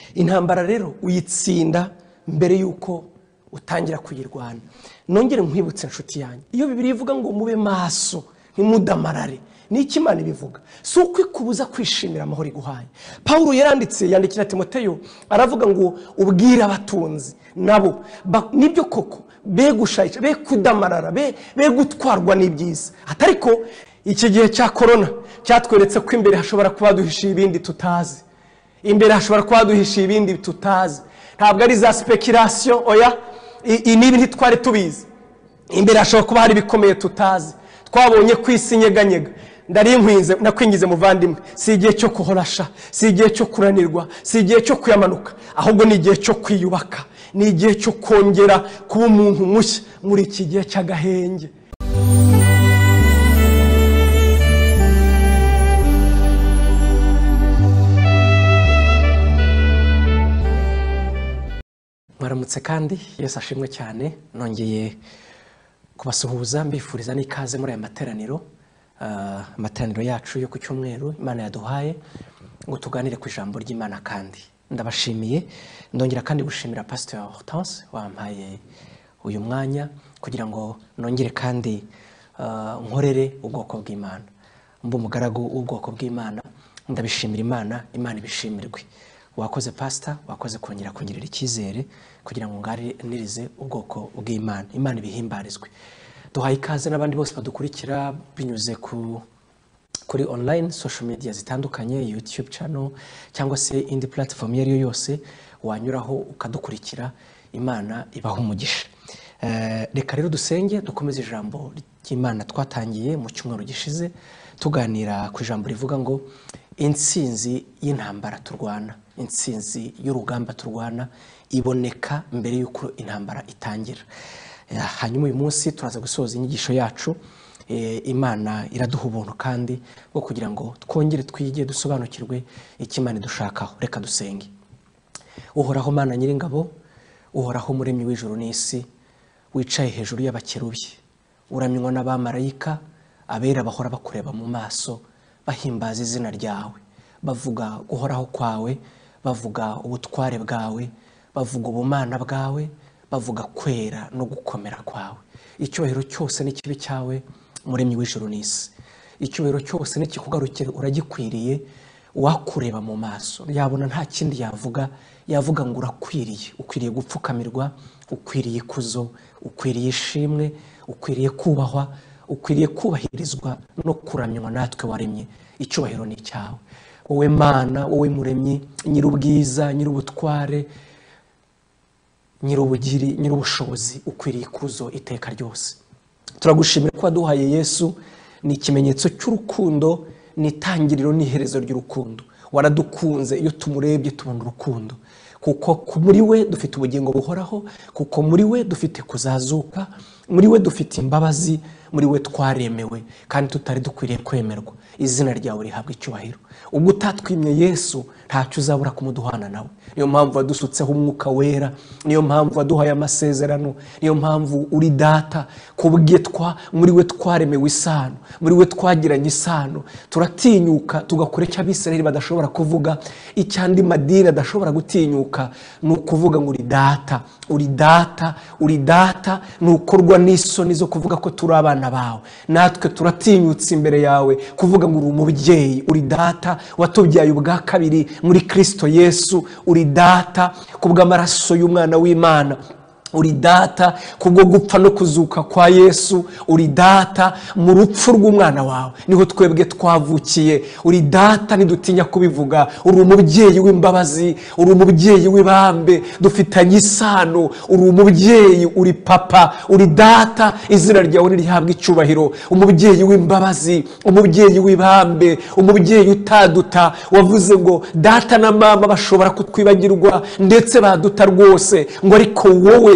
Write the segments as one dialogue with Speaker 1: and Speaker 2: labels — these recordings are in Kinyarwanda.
Speaker 1: intambara rero uyitsinda mbere yuko utangira kuyirwana. Nongere nkwibutse inshuti yanyu, iyo Bibiliya ivuga ngo mube maso ntimudamarare, niki Imana ibivuga? Si ukwikubuza kwishimira amahoro iguhaye. Paulo yandikira Timoteyo aravuga ngo ubwira abatunzi nabo nibyo koko be gushayisha, be kudamarara, be gutwarwa n'ibyiza. Atariko iki gihe cya corona cyatweretse ko imbere hashobora kuba duhishiye ibindi tutazi. Imbere hashobora kuba duhishiye ibindi tutazi. Ntabwo ari za speculation, oya, nibi ntitware tubizi. Imbere hashobora kuba hari bikomeye tutazi. Twabonye kwisinyeganyega. Ndarinkwize nakwingize muvandimwe, si igihe cyo kuhorasha, si igihe cyo kuranirwa, si igihe cyo kuyamanuka, ahubwo ni igihe cyo kwiyubaka, ni igihe cyo kongera kuba umuntu mushya muri iki gihe cy'agahenge. Mwaramutse kandi Yesu ashimwe cyane. Nongeye kubasuhuza mbifuriza n'ikaze muri aya materaniro. Amateraniro yacu yo ku cyumweru Imana yaduhaye ngo tuganire ku ijambo ry'Imana. Kandi ndabashimiye, ndongera kandi gushimira Pastor Hortense wampaye uyu mwanya kugira ngo nongere kandi nkorere ubwoko bw'Imana, mbu umugaragu w'ubwoko bw'Imana. Ndabishimira Imana, Imana ibishimirwe. Wakoze Pastor, wakoze kongera kungirira icyizere kugira ngo nganirize ubwoko bw'Imana. Imana ibihimbarizwe. Duhaye ikaze n'abandi bose badukurikira binyuze kuri online social media zitandukanye, YouTube channel cyangwa se indi platform yari yose wanyuraho ukadukurikira. Imana ibaho umugisha. Reka rero dusenge dukomeze ijambo ry'Imana twatangiye mu cyumweru gishize tuganira ku ijambo rivuga ngo intsinzi y'intambara turwana, intsinzi y'urugamba turwana iboneka mbere yuko intambara itangira. Hanyuma uyu munsi turaza gusoza inyigisho yacu. Imana iraduha ubuntu kandi bwo kugira ngo twongere twige dusobanukirwe icyo Imana idushakaho. Reka dusenge. Uhoraho Mana nyiringabo, uhoraho muremyi w'ijuru n'isi, wicaye hejuru y'abakerubi, uramywa n'abamarayika, abera bahora bakureba mu maso bahimbaza izina ryawe, bavuga guhoraho kwawe, bavuga ubutware bwawe, bavuga ubumana bwawe, bavuga kwera no gukomera kwawe. Icyubahiro cyose n'ikibi cyawe muremyi w'ijuru n'isi, icyubahiro cyose n'ikikugarukira uragikwiriye. Wakureba mu maso yabona nta kindi yavuga ngo urakwiriye, ukwiriye gupfukamirwa, ukwiriye ikuzo, ukwiriye ishimwe, ukwiriye kubahwa, ukwiriye kubahirizwa no kuramywa natwe waremye. Icyubahiro ni cyawe wowe Mana, wowe muremyi, nyirubwiza, nyirubutware, nyirubugiri, nyirubushobozi, ukwiriye ikuzo iteka ryose. Turagushimira ko waduhaye Yesu, ni ikimenyetso cy'urukundo, ni itangiriro n'iherezo ry'urukundo. Waradukunze, iyo tumurebye tubona urukundo, kuko muri we dufite ubugingo buhoraho, kuko muri we dufite kuzazuka, muri we dufite imbabazi, muri we twaremewe kandi tutari dukwiriye kwemerwa. Izina ryawe rihabwa icyubahiro. Ubwo utatwimye Yesu ntacyo uzabura kumuduhana nawe. Niyo mpamvu wadusutseho umwuka wera, niyo mpamvu waduhaye amasezerano, niyo mpamvu uri data. Kubwitwa muri we twaremewe isano, muri we twagiranye isano. Turatinyuka tugakora icyo Abisirayeli badashobora kuvuga, icyandi madini adashobora gutinyuka, ni ukuvuga ngo uri data, uri data, uri data. Ni ukorwa n'isoni zo kuvuga ko turi abana bawe. Natwe turatinyutse imbere yawe kuvuga ngo uri umubyeyi, uri data watubyaye ubwa kabiri muri Kristo Yesu, uri data kubw'amaraso y'umwana w'Imana, uri data kubwo gupfa no kuzuka kwa Yesu, uri data mu rupfu rw'umwana wawe niho twebwe twavukiye. Uri data ntidutinya kubivuga, uri umubyeyi w'imbabazi, uri umubyeyi w'ibambe, dufitanye isano, uri umubyeyi, uri papa, uri data. Izina ryawe rihabwa icyubahiro. Umubyeyi w'imbabazi, umubyeyi w'ibambe, umubyeyi utaduta. Wavuze ngo data na mama bashobora kutwibagirwa ndetse baduta rwose, ngo ariko wowe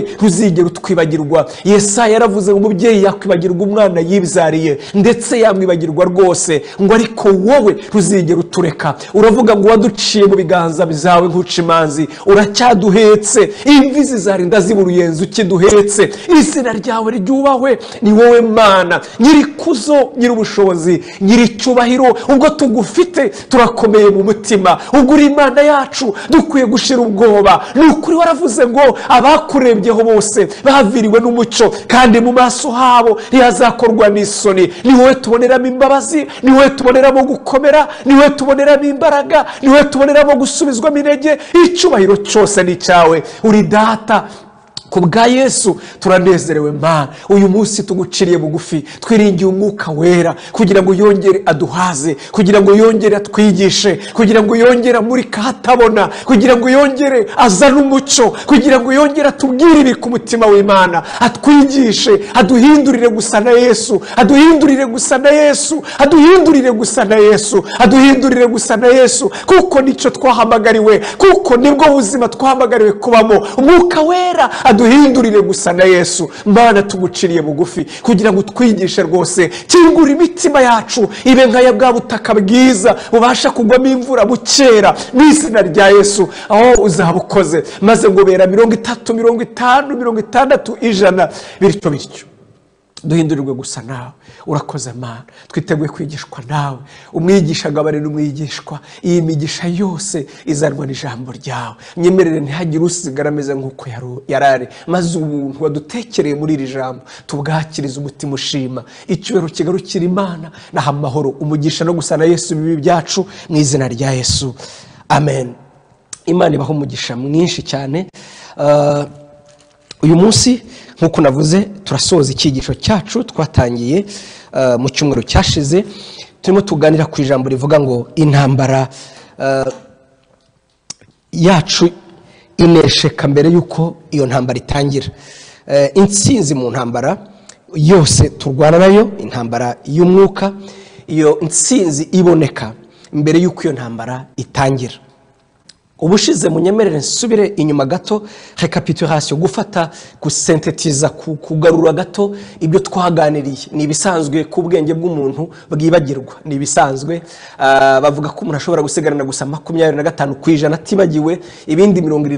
Speaker 1: ruzigera utwibagirwa. Yesaya yaravuze ngo umubyeyi yakwibagirwa umwana yibyariye ndetse yamwibagirwa rwose, ngo ariko wowe ruzigera utureka. Uravuga ngo waduciye mu biganza byawe nk'uca imanzi, uracyaduhetse, imvi zizarinda ziba uruyenzi ukiduhetse. Izina ryawe ryubahwe, ni wowe Mana nyirikuzo, nyirubushobozi, nyiricyubahiro. Ubwo tugufite turakomeye mu mutima, ubwo uri Imana yacu dukwiye gushira ubwoba. Ni ukuri waravuze ngo abakurebyeho bose baviriwe n'umucyo, kandi mu maso habo ntihazakorwa n'isoni. Ni wowe tuboneramo imbabazi, ni wowe tuboneramo gukomera, ni wowe tuboneramo imbaraga, ni wowe tuboneramo gusubizwamo intege. Icyubahiro cyose ni cyawe, uri Data. Kubwa Yesu turanezerewe Mana. Uyu munsi tuguciriye bugufi, twiringiye umwuka wera kugira ngo yongere aduhaze, kugira ngo yongere atwigishe, kugira ngo yongere muri kahatabona, kugira ngo yongere azane umucyo, kugira ngo yongere atubwire ibiri ku mutima w'Imana, atwigishe, aduhindurire gusa na Yesu, aduhindurire gusa na Yesu, aduhindurire gusa na Yesu, aduhindurire gusa na Yesu, kuko nicyo twahamagariwe, kuko nibwo buzima twahamagariwe kubamo. Umwuka wera duhindurire gusa na Yesu. Mana tuguciriye bugufi kugira ngo twigishe rwose, kingura imitima yacu ibe nka ya bwa butaka bwiza bubasha kugwamo imvura bukera, mu izina rya Yesu. Aho uzabukoze maze ngo bera 30, 50, 60, 100 bityo duhindurirwe gusa nawe. Urakoze Mana, twiteguye kwigishwa nawe. Umwigisha agabane n'umwigishwa, iyi migisha yose izanwa n'ijambo ryawe. Nyemerere ntihagire usigara ameze nk'uko yarari, maze ubuntu wadutekereye muri iri jambo tubwakiriza umutima ushima. Icyubahiro kigarukira Imana, naha amahoro, umugisha no gusa na Yesu bibi byacu, mu izina rya Yesu, amen. Imana ibaho umugisha mwinshi cyane. Uyu munsi nkuko navuze turasoza icyigisho cyacu twatangiye mu cyumweru cyashize. Turimo tuganira ku ijambo rivuga ngo intambara yacu inesheka mbere yuko iyo ntambara itangira. Intsinzi mu ntambara yose turwana nayo, intambara y'umwuka, iyo intsinzi iboneka mbere yuko iyo ntambara itangira. Ubushize munyemerere nsubire inyuma gato, recapitulation, gufata, kusintetiza, kugarura gato ibyo twaganiriye. Ni ibisanzwe ku bwenge bw'umuntu bwibagirwa, ni ibisanzwe. Bavuga ko umuntu ashobora gusigarana gusa 25% atibagiwe, ibindi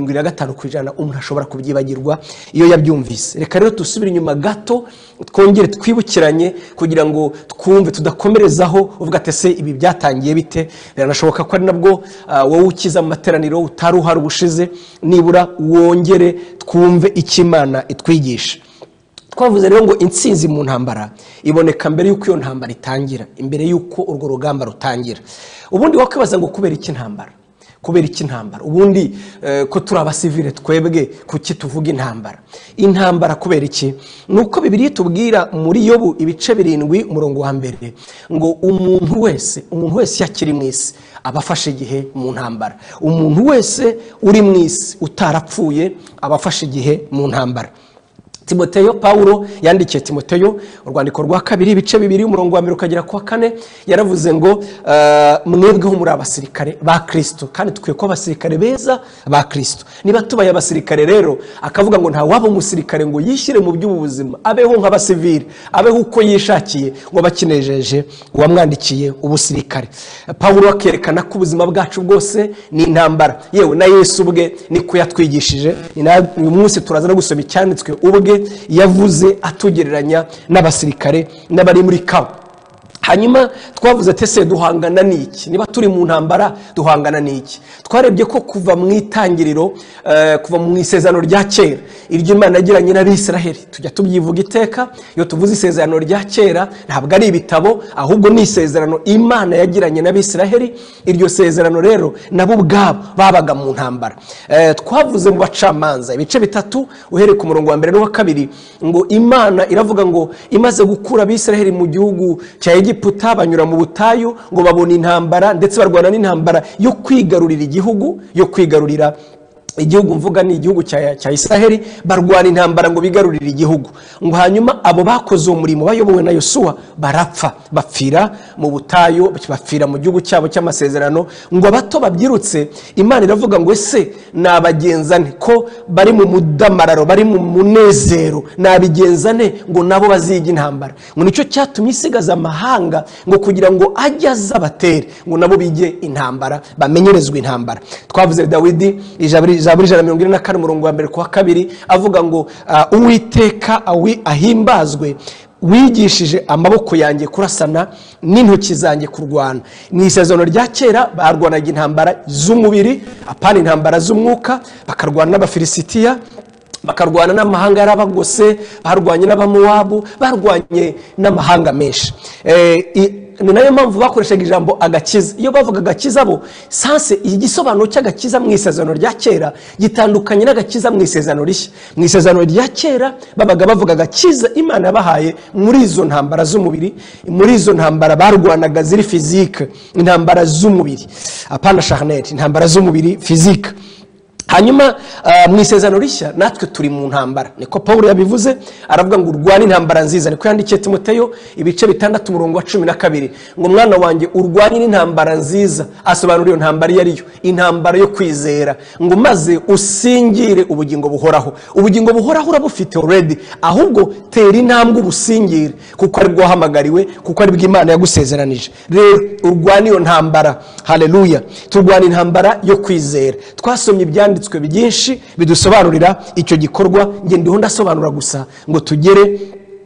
Speaker 1: 75% umuntu ashobora kubyibagirwa iyo yabyumvise. Reka rero dusubire inyuma gato, twongere twibukiranye kugira ngo twumve tudakomerezaho uvuga ati se ibi byatangiye bite. Biranashoboka ko ari nabwo wowe ukiza mu materaniro utaruhara ubushize, nibura wongere twumve ikimana itwigisha. Twavuze rero ngo intsinzi mu ntambara iboneka mbere yuko iyo ntambara itangira, imbere yuko urwo rugamba rutangira. Ubundi wakwibaza ngo kubera iki intambara? Kubera iki intambara? Ubundi ko turi abasivile twebwe kuki tuvuga intambara? Intambara kubera iki? Nuko Bibiliya tubwira muri Yobu ibice 7 umurongo wa mbere ngo umuntu wese yakiri mu isi abafashe igihe mu ntambara. Umuntu wese uri mu isi utarapfuye abafashe igihe mu ntambara. Timoteyo, Paulo yandikiye Timoteyo urwandiko rwa 2 ibice 2 umurongo wa 1 ukagera kwa 4, yaravuze ngo mwebweho muri abasirikare ba Kristo, kandi tukwiye ko abasirikare beza ba Kristo. Niba tubaye abasirikare rero akavuga ngo nta waba umusirikare ngo yishyire mu by'ubuzima, abeho nk'abasivile, abeho uko yishakiye, ngo bakinejeje uwamwandikiye ubusirikare. Paulo akerekana ko ubuzima bwacu bwose ni intambara, yewe na Yesu ubwe niko yatwigishije. Uyu munsi turaza no gusoma icyanditswe ubwe yavuze atugereranya n'abasirikare n'abari muri kawa. Hanyuma twavuze ati se duhangana n'iki? Niba turi mu ntambara duhangana n'iki? Twarebye ko kuva mu itangiriro, kuva mu isezerano rya kera, iryo Imana yagiranye n'Abisiraheli, tujya tubyivuga iteka. Iyo tuvuze isezerano rya kera ntabwo ari ibitabo, ahubwo ni isezerano Imana yagiranye n'Abisiraheli. Iryo sezerano rero nabo ubwabo babaga mu ntambara. Twavuze mu Bacamanza ibice 3 uhereye ku murongo wa 1 n'uwa 2 ngo Imana iravuga ngo imaze gukura Abisiraheli mu gihugu cya Egiputa banyura mu butayu ngo babone intambara, ndetse barwana n'intambara yo kwigarurira igihugu, yo kwigarurira igihugu mvuga ni igihugu cya Israheli, barwana intambara ngo bigarurire igihugu, ngo hanyuma abo bakoze uwo murimo bayobowe na Yosuwa barapfa, bapfira mu butayu, bapfira mu gihugu cyabo cy'amasezerano. Ngo abato babyirutse, Imana iravuga ngo ese nabagenzane ko bari mu mudamararo, bari mu munezero, nabigenzane ngo nabo baziga intambara. Ngo nicyo cyatumye isigaza amahanga ngo kugira ngo ajye azabatere, ngo nabo bige intambara, bamenyerezwe intambara. Twavuze Dawidi Zaburi 124 umurongo wa 1 ku wa 2 avuga ngo Uwiteka ahimbazwe wigishije amaboko yanjye kurasana n'intoki zanjye kurwana. Mu isezerano rya kera barwanaga intambara z'umubiri, apana intambara z'umwuka, bakarwana n'abafilisitiya, bakarwana n'amahanga yarabagose, barwanye n'abamowabu, barwanye n'amahanga menshi. Ni nayo mpamvu bakoreshaga ijambo agakiza. Iyo bavuga agakiza bo sanse igisobanuro cy'agakiza mu isezerano rya kera gitandukanye n'agakiza mu isezerano rishya. Mu isezerano rya kera babaga bavuga agakiza Imana yabahaye muri izo ntambara z'umubiri, muri izo ntambara barwanaga ziri physique, intambara z'umubiri apana charnel, intambara z'umubiri physique. Hanyuma mu isezerano rishya natwe turi mu ntambara, niko Paulo yabivuze, aravuga ngo urwane intambara nziza. Niko yandikiye Timoteyo ibice 6 umurongo wa 12 ngo mwana wanjye urwane intambara nziza. Asobanura iyo ntambara yariyo intambara yo kwizera, ngo maze usingire ubugingo buhoraho. Ubugingo buhoraho urabufite already, ahubwo tera intambwe ubusingire kuko ari bwahamagariwe, kuko ari bw'Imana yagusezeranije. Rero urwane iyo ntambara. Haleluya. Turwana intambara yo kwizera. Twasomye ibyanditswe byinshi bidusobanurira icyo gikorwa, nge ndiho ndasobanura gusa ngo tugere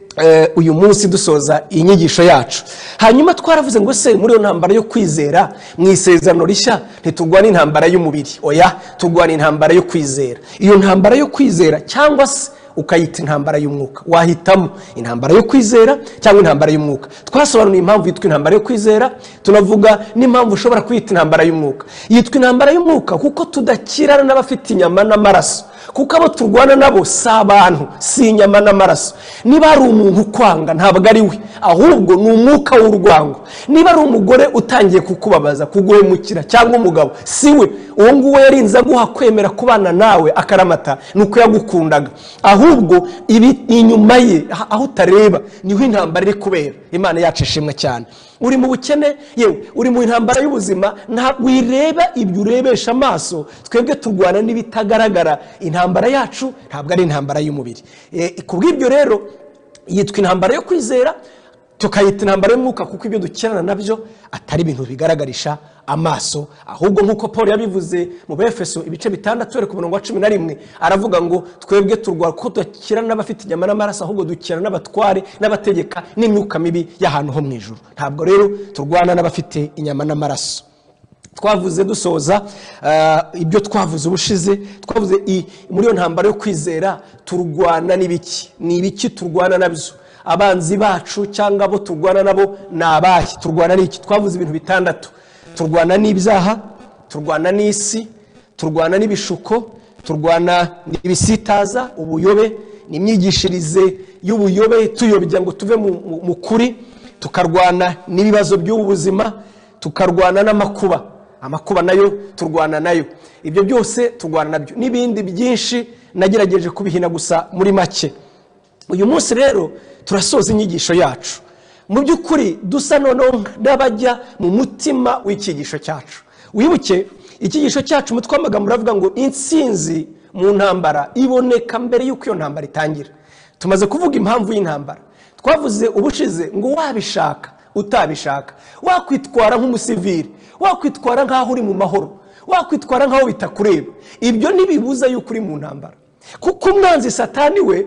Speaker 1: uyu munsi dusoza inyigisho yacu. Hanyuma twaravuze ngo se muri iyo ntambara yo kwizera mu isezerano rishya ntitugwana intambara y'umubiri, oya tugwana intambara yo kwizera. Iyo ntambara yo kwizera cyangwa se ukayita intambara y'umwuka, wahitamo intambara yo kwizera cyangwa intambara y'umwuka. Twasobanuye impamvu yitwa intambara yo kwizera, tunavuga n'impamvu ushobora kwita intambara y'umwuka. Yitwa intambara y'umwuka kuko tudakirana n'abafite inyama n'amaraso, kuko abo turwana nabo si abantu, si inyama n'amaraso. Niba ari umuntu kwanga ntabwo ari we, ahubwo ni umwuka w'urwango. Niba ari umugore utangiye kukubabaza, kuguhemukira cyangwa umugabo, si we. Uwo nguwo yarinze aguha kwemera kubana nawe akaramata, nuko yagukundaga. Ahubwo ibi inyuma ye aho utareba niho intambara iri kubera. Imana yacu ishimwe cyane. Uri mu bukene, yewe uri mu intambara y'ubuzima, ntabwo wireba ibyo urebesha amaso. Twebwe turwana n'ibitagaragara. Intambara yacu ntabwo ari intambara y'umubiri. Kubw'ibyo rero yitwa intambara yo kwizera, tukayita intambara y'umwuka kuko ibyo dukirana nabyo atari ibintu bigaragarisha amaso, ahubwo nkuko Paul yabivuze mu Befeso ibice 6 ku murongo wa 11 aravuga ngo twebwe turwara ko dukirana n'abafite inyama n'amaraso, ahubwo dukirana n'abatware n'abategeka n'imyuka mibi y'ahantu ho mu ijuru. Ntabwo rero turwana n'abafite inyama n'amaraso. Twavuze dusoza ibyo twavuze ubushize, twavuze muri iyo ntambara yo kwizera turwana n'ibiki, ni ibiki turwana nabyo. Abanzi bacu cyangwa abo turwana nabo nabahe, turwana n'iki? Twavuze ibintu 6. Turwana n'ibyaha, turwana n'isi, turwana n'ibishuko, turwana n'ibisitaza, ubuyobe, n'imyigishirize y'ubuyobe tuyobya ngo tuve mu kuri, tukarwana n'ibibazo by'ubuzima, tukarwana n'amakuba. Amakuba nayo turwana nayo. Ibyo byose turwana nabyo n'ibindi byinshi nagerageje kubihina gusa muri make. Uyu munsi rero turasoza inyigisho yacu. Mu by'ukuri dusa noneho n'abajya mu mutima w'ikigisho cyacu. Wibuke ikigisho cyacu mutwe w'amagambo uravuga ngo intsinzi mu ntambara iboneka mbere y'uko iyo ntambara itangira. Tumaze kuvuga impamvu y'intambara. Twavuze ubushize ngo wabishaka utabishaka, wakwitwara nk'umusivili, wakwitwara nk'aho uri mu mahoro, wakwitwara nk'aho bitakureba. Ibyo nibibuza yuko uri mu ntambara, kuko umwanzi Satani we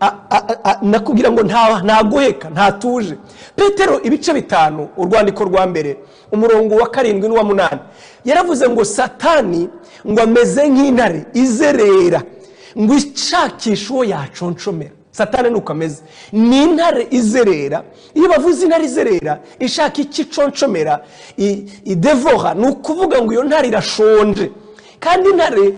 Speaker 1: nakubwira ngo ntagoheka, ntatuje. Petero ibice 5 urwandiko rwa mbere umurongo wa 7 n'uwa 8 yaravuze ngo Satani ngo ameze nk'intare izerera ngo ishakisha uwo yaconshomera. Satani nuko ameze, ni intare izerera. Iyo bavuze intare izerera ishaka ikiconshomera, idevora, ni ukuvuga ngo iyo ntare irashonje. Kandi intare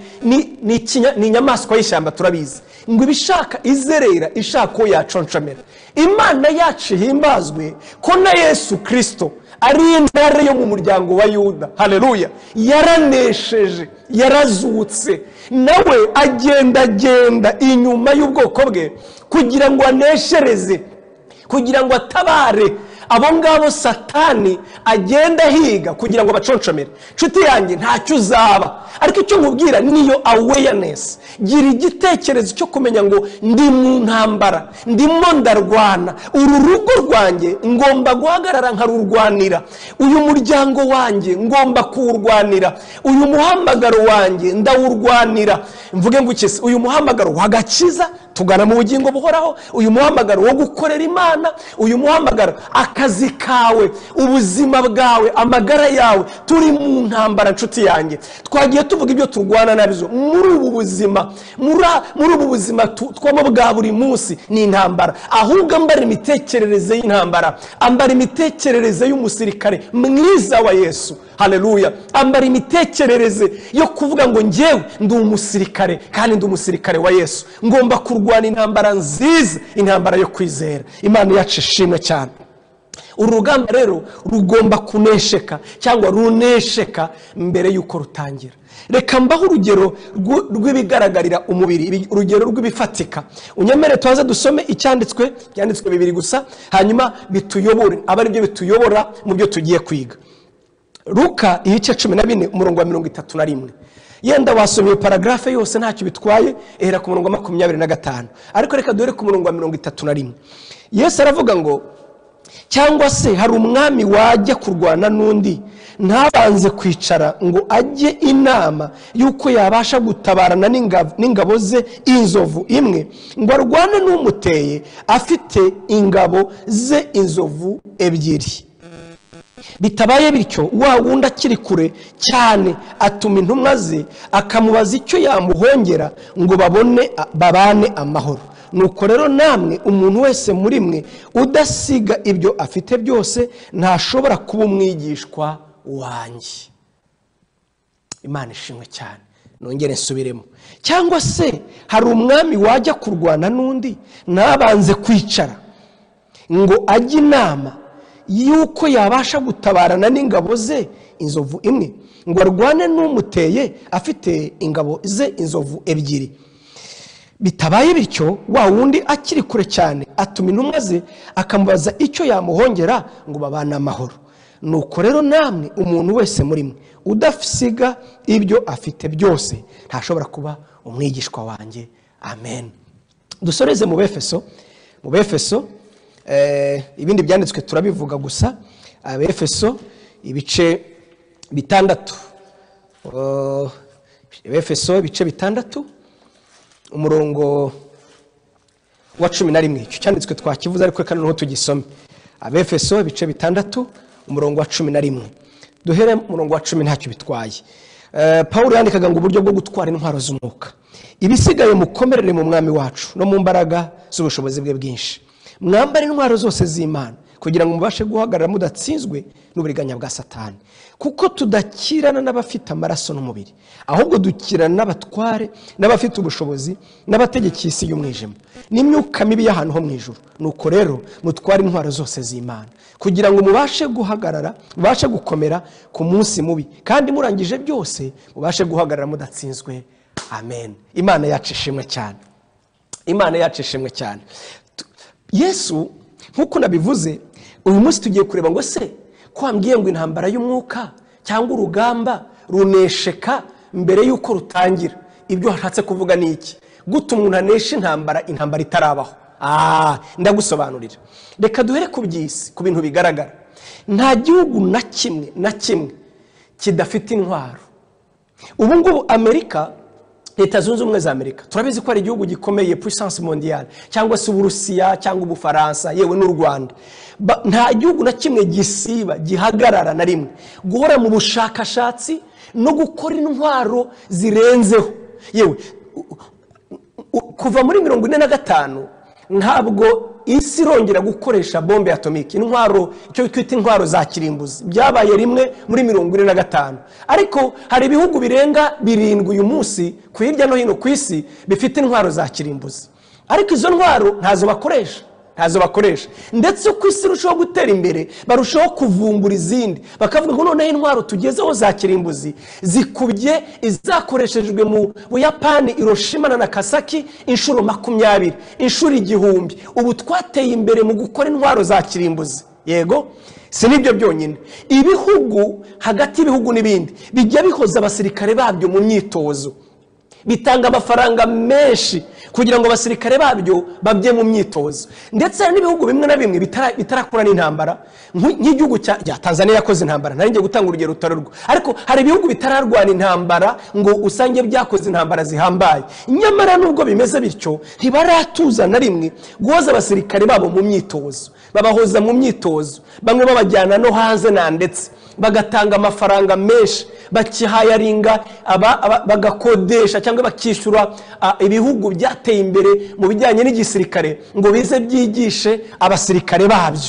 Speaker 1: ni inyamaswa y'ishyamba turabizi, ngo ibishaka izerera ishaka uwo yaconshomera. Imana yacu himbazwe ko na Yesu Kristo ari intare yo mu muryango wa Yuda. Haleluya. Yaranesheje, yarazutse, nawe agenda inyuma y'ubwoko bwe kugira ngo aneshereze, kugira ngo atabare abo ngabo Satani agenda higa kugira ngo baconshomere. Nshuti yanjye, ntacyo uzaba, ariko icyo nkubwira niyo awareness. Gira igitekerezo cyo kumenya ngo ndi mu ntambara, ndimo ndarwana, uru rugo rwanjye ngomba guhagarara nkarurwanira, uyu muryango wanjye ngomba kuwurwanira, uyu muhamagaro wanjye ndawurwanira. Mvuge ngo iki? Uyu muhamagaro wagakiza tugana mu bugingo buhoraho, uyu muhamagaro wo gukorera Imana, uyu muhamagaro akazi kawe, ubuzima bwawe, amagara yawe. Turi mu ntambara nshuti yanjye. Twagiye tuvuga ibyo turwana nabyo muri ubu buzima, muri ubu buzima twamo bwa buri munsi ni intambara. Ahubwo ambara imitekerereze y'intambara, ambara imitekerereze y'umusirikare mwiza wa Yesu. Haleluya. Ambara imitekerereze yo kuvuga ngo njyewe ndi umusirikare, kandi ndi umusirikare wa Yesu. Ngomba kurwana intambara nziza, intambara yo kwizera. Imana yacu ishimwe cyane. Urugamba rero rugomba kunesheka cyangwa runesheka mbere yuko rutangira. Reka mbaho urugero rw'ibigaragarira umubiri, urugero rw'ibifatika. Unyemere tuaze dusome icyanditswe bibiri gusa, hanyuma bituyobore, abari byo bituyobora mu byo tugiye kwiga. Luka igice 14 umurongo wa 31. Yenda wasomye paragrafe yose ntacyo bitwaye, ehera ku murongo wa 25. Ariko reka dore ku murongo wa 31. Yesu aravuga ngo, cyangwa se hari umwami wajya kurwana n'undi ntabanze kwicara ngo ajye inama yuko yabasha gutabarana n'ingabo ze inzovu imwe, ngo arwane n'umuteye afite ingabo ze inzovu ebyiri. Bitabaye bityo wa wundi akiri kure cyane atuma intumwa ze akamubaza icyo yamuhongera ngo babane amahoro. Nuko rero namwe umuntu wese muri mwe udasiga ibyo afite byose ntashobora kuba umwigishwa wanjye. Imana ishimwe cyane. Nongere nsubiremo. Cyangwa se hari umwami wajya kurwana n'undi ntabanze kwicara ngo ajye inama yuko yabasha gutabarana n'ingabo ze inzovu imwe, ngo arwane n'umuteye afite ingabo ze inzovu ebyiri. Bitabaye bityo wa wundi akiri kure cyane atuma intumwa ze akamubaza icyo yamuhongera ngo babane amahoro. Nuko rero namwe umuntu wese muri mwe udasiga ibyo afite byose ntashobora kuba umwigishwa wanjye. Amen. Dusoreze mu Befeso, ibindi byanditswe turabivuga gusa. Befeso ibice 6. Befeso ibice 6 umurongo wa 11. Icyo cyanditswe twakivuze ariko reka noneho tugisome. Abefeso ibice 6 umurongo wa 11. Duhere umurongo wa 10 ntacyo bitwaye. Paulo yandikaga ngo uburyo bwo gutwara intwaro z'umwuka. Ibisigaye mukomerere mu mwami wacu no mu mbaraga z'ubushobozi bwe bwinshi. Mwambare intwaro zose z'Imana kugira ngo mubashe guhagarara mudatsinzwe n'uburiganya bwa Satani. Kuko tudakirana n'abafite amaraso n'umubiri, ahubwo dukirana n'abatware, n'abafite ubushobozi, n'abategeki isi y'umwijima, n'imyuka mibi y'ahantu ho mu ijuru. Nuko rero mutware intwaro zose z'Imana kugira ngo mubashe guhagarara, mubashe gukomera ku munsi mubi, kandi murangije byose mubashe guhagarara mudatsinzwe. Amen. Imana yacu ishimwe cyane. Imana yacu ishimwe cyane. Yesu nkuko nabivuze, uyu munsi tugiye kureba ngo se kwambwiye ngo intambara y'umwuka cyangwa urugamba runesheka mbere yuko rutangira. Ibyo hashatse kuvuga ni iki? Gute umuntu anesha intambara itarabaho? Ndagusobanurira. Reka duhere ku by'isi, ku bintu bigaragara. Nta gihugu na kimwe kidafite intwaro. Ubu ngubu Amerika, Leta Zunze Ubumwe za Amerika, turabizi ko ari igihugu gikomeye, puissance mondiale, cyangwa se Uburusiya cyangwa Ubufaransa yewe n'u Rwanda. Nta gihugu na kimwe gisiba gihagarara na rimwe guhora mu bushakashatsi no gukora intwaro zirenzeho. Yewe kuva muri 1945 ntabwo isi irongera gukoresha bombe atomike, intwaro icyo twita intwaro za kirimbuzi. Byabaye rimwe muri 1945. Ariko hari ibihugu birenga 7 uyu munsi ku hirya no hino ku isi bifite intwaro za kirimbuzi. Ariko izo ntwaro ntazo bakoresha.
Speaker 2: ntazo bakoresha. Ndetse uko isi irushaho gutera imbere barushaho kuvumbura izindi, bakavuga ngo noneho intwaro tugezeho za kirimbuzi zikubye izakoreshejwe mu Buyapani Hiroshima na Nagasaki inshuro 20, inshuro 1000. Ubu twateye imbere mu gukora intwaro za kirimbuzi. Yego, si nibyo byonyine, ibihugu hagati y'ibihugu n'ibindi bijya bihoza abasirikare babyo mu myitozo, bitanga amafaranga menshi kugira ngo abasirikare babyo babye mu myitozo. Ndetse n'ibihugu bimwe na bimwe bitarakura n'intambara, nk'igihugu cya Tanzania yakoze intambara, nari ngiye gutanga urugero rutarurwa, ariko hari ibihugu bitararwana intambara ngo usange byakoze intambara zihambaye. Nyamara nubwo bimeze bityo ntibaratuza na rimwe guhoza abasirikare babo mu myitozo, babahoza mu myitozo, bamwe babajyana no hanze na ndetse bagatanga amafaranga menshi, bakihayaringa bagakodesha cyangwa bakishyura ibihugu byateye imbere mu bijyanye n'igisirikare ngo bize byigishe abasirikare babyo.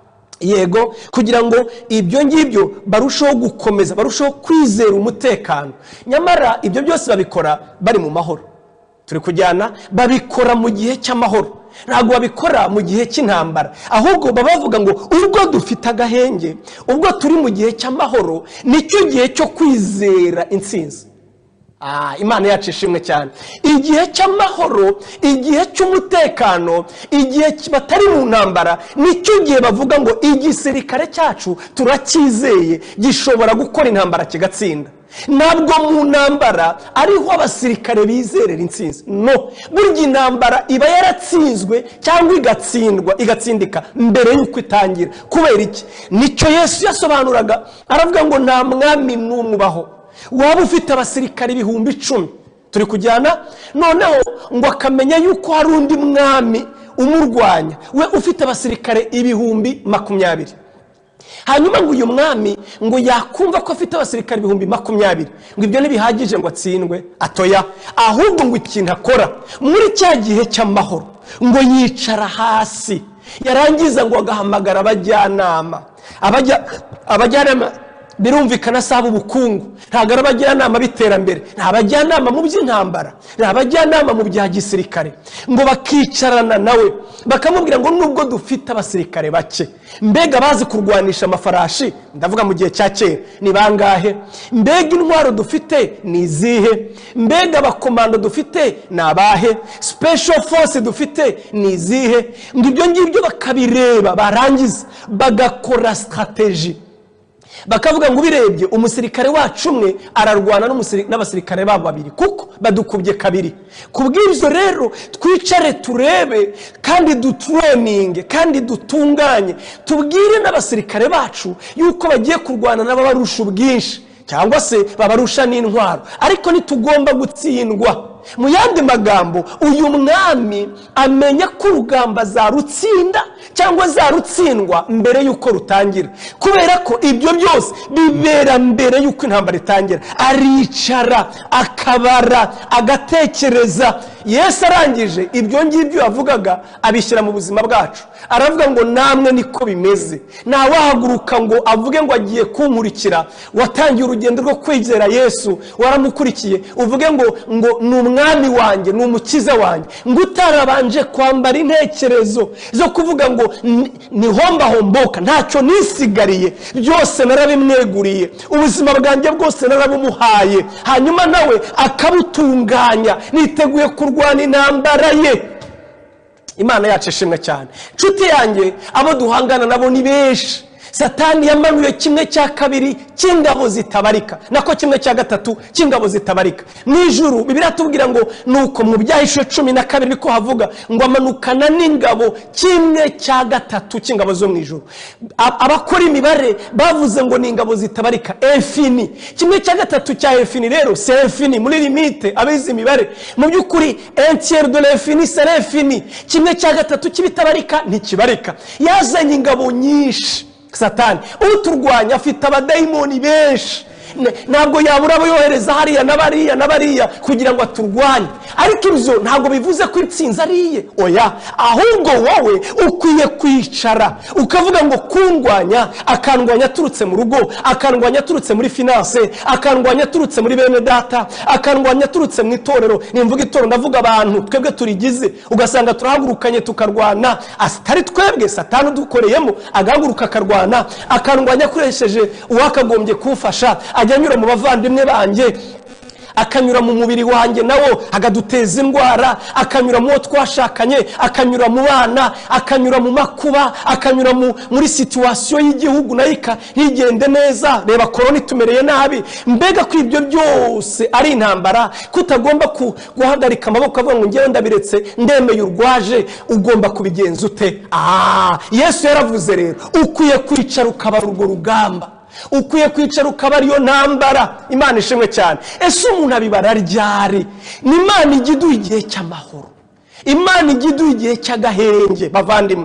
Speaker 2: Yego, kugira ngo ibyo ngibyo barushaho gukomeza, barushaho kwizera umutekano. Nyamara ibyo byose babikora bari mu mahoro. Turi kujyana, babikora mu gihe cy'amahoro, ntabwo babikora mu gihe cy'intambara. Ahubwo bavuga ngo ubwo dufite agahenge, ubwo turi mu gihe cy'amahoro, nicyo gihe cyo kwizera intsinzi. Imana yacu ishimwe cyane. Igihe cy'amahoro, igihe cy'umutekano, igihe batari mu ntambara, nicyo gihe bavuga ngo igisirikare cyacu turacyizeye gishobora gukora intambara kigatsinda. Ntabwo mu ntambara ariho abasirikare bizerera intsinzi. No, burya intambara iba yaratsinzwe cyangwa igatsindika mbere y'uko itangira. Kubera iki? Nicyo Yesu yasobanuraga, aravuga ngo nta mwami n'umwe ubaho waba ufite abasirikare 10,000. Turi kujyana noneho ngo akamenya yuko hari undi mwami umurwanya, we ufite abasirikare 20,000. Hanyuma ngo uyu mwami ngo yakumva ko afite abasirikare 20,000, ngo ibyo ntibihagije ngo atsindwe, atoya. Ahubwo ngo ikintu akora muri cya gihe cy'amahoro, ngo yicara hasi, yarangiza ngo agahamagara abajyanama. Abajyanama birumvikana saba ubukungu, ntabwo ari abajyanama b'iterambere, ni abajyanama mu by'intambara, ni abajyanama mu bya gisirikare. Ngo bakicarana nawe bakamubwira ngo nubwo dufite abasirikare bake, mbega bazi kurwanisha amafarashi, ndavuga mu gihe cya kera, ni bangahe? Mbega intwaro dufite ni izihe? Mbega abakomando dufite ni abahe? Special force dufite ni izihe? Ngo ibyo ngibyo bakabireba, barangiza bagakora strategy. Bakavuga ngo birebye umusirikare wacu umwe ararwana n'abasirikare babo 2 kuko badukubye 2. Kubw'ibyo rero twicare turebe kandi dutraining kandi dutunganye, tubwire n'abasirikare bacu yuko bagiye kurwana n'ababarusha ubwinshi cyangwa se babarusha n'intwaro, ariko nitugomba gutsindwa. Mu yandi magambo, uyu mwami amenya ko urugamba zarutsinda cyangwa zarutsindwa mbere yuko rutangira, kubera ko ibyo byose bibera mbere yuko intambara itangira. Aricara akabara agatekereza. Yesu arangije ibyo ngibyo yavugaga abishyira mu buzima bwacu, aravuga ngo namwe niko bimeze. Nawahaguruka ngo avuge ngo agiye kunkurikira, watangiye urugendo rwo kwizera Yesu, waramukurikiye, uvuge ngo n'umwami wanjye, n'umukiza wanjye, ngo utarabanje kwambara intekerezo zo kuvuga ngo nihomba ntacyo nisigariye, byose narabimweguriye, ubuzima bwanjye bwose narabumuhaye, hanyuma nawe akabutunganya, niteguye kurwana intambara ye. Imana yacu ishimwe cyane. Nshuti yanjye, abo duhangana nabo ni benshi. Satani yamanuye 1/2 cy'ingabo zitabarika, nako 1/3 cy'ingabo zitabarika n'ijuru. Bibiliya tubwira ngo nuko mu byahishe 12 niko havuga ngo amanukana n'ingabo 1/3 cy'ingabo zo mu ijuru. Abakora imibare bavuze ngo ni ingabo zitabarika infini. 1/3 cya infini rero c'est infini muri limite. Abizi imibare mu by'ukuri 1/3 de l'infini c'est l'infini. 1/3 cy'ibitabarika ntikibarika. Yazanye ingabo nyinshi. Satani uturwanya afite abadayimoni benshi. ntabwo yabura abo yohereza hariya n'abariya kugira ngo aturwanye, ariko ibyo ntabwo bivuze ko intsinzi ariye, oya, ahubwo wowe ukwiye kwicara ukavuga ngo kundwanya, akandwanya aturutse mu rugo, akandwanya aturutse muri finance, akandwanya aturutse muri bene data, akandwanya aturutse mu itorero. Nimvuga itorero ndavuga abantu twebwe turigize, ugasanga turahagurukanye tukarwana, atari twebwe Satani udukoreyemo, agahaguruka akarwana, akandwanya akoresheje uwakagombye kumfasha, ajya anyura mu bavandimwe banjye, akanyura mu mubiri wanjye nawo agaduteza indwara, akanyura mu twashakanye, akanyura mu bana, akanyura mu makuba, akanyura muri situation y'igihugu nayo ntigende neza. Reba korona itumereye nabi, mbega ko ibyo byose ari intambara, kutagomba guhagarika amaboko avuga ngo ngewe ndabiretse ndemeye urwaje, ugomba kubigenza ute? Yesu yaravuze rero ukwiye kwicara ukabara urwo rugamba, ukwiye kwicara ukaba ariyo ntambara. Imana ishimwe cyane. Ese umuntu abibara ryari? Ni Imana igiduha igihe cy'amahoro, Imana igiduha igihe cy'agahenge. Bavandimwe,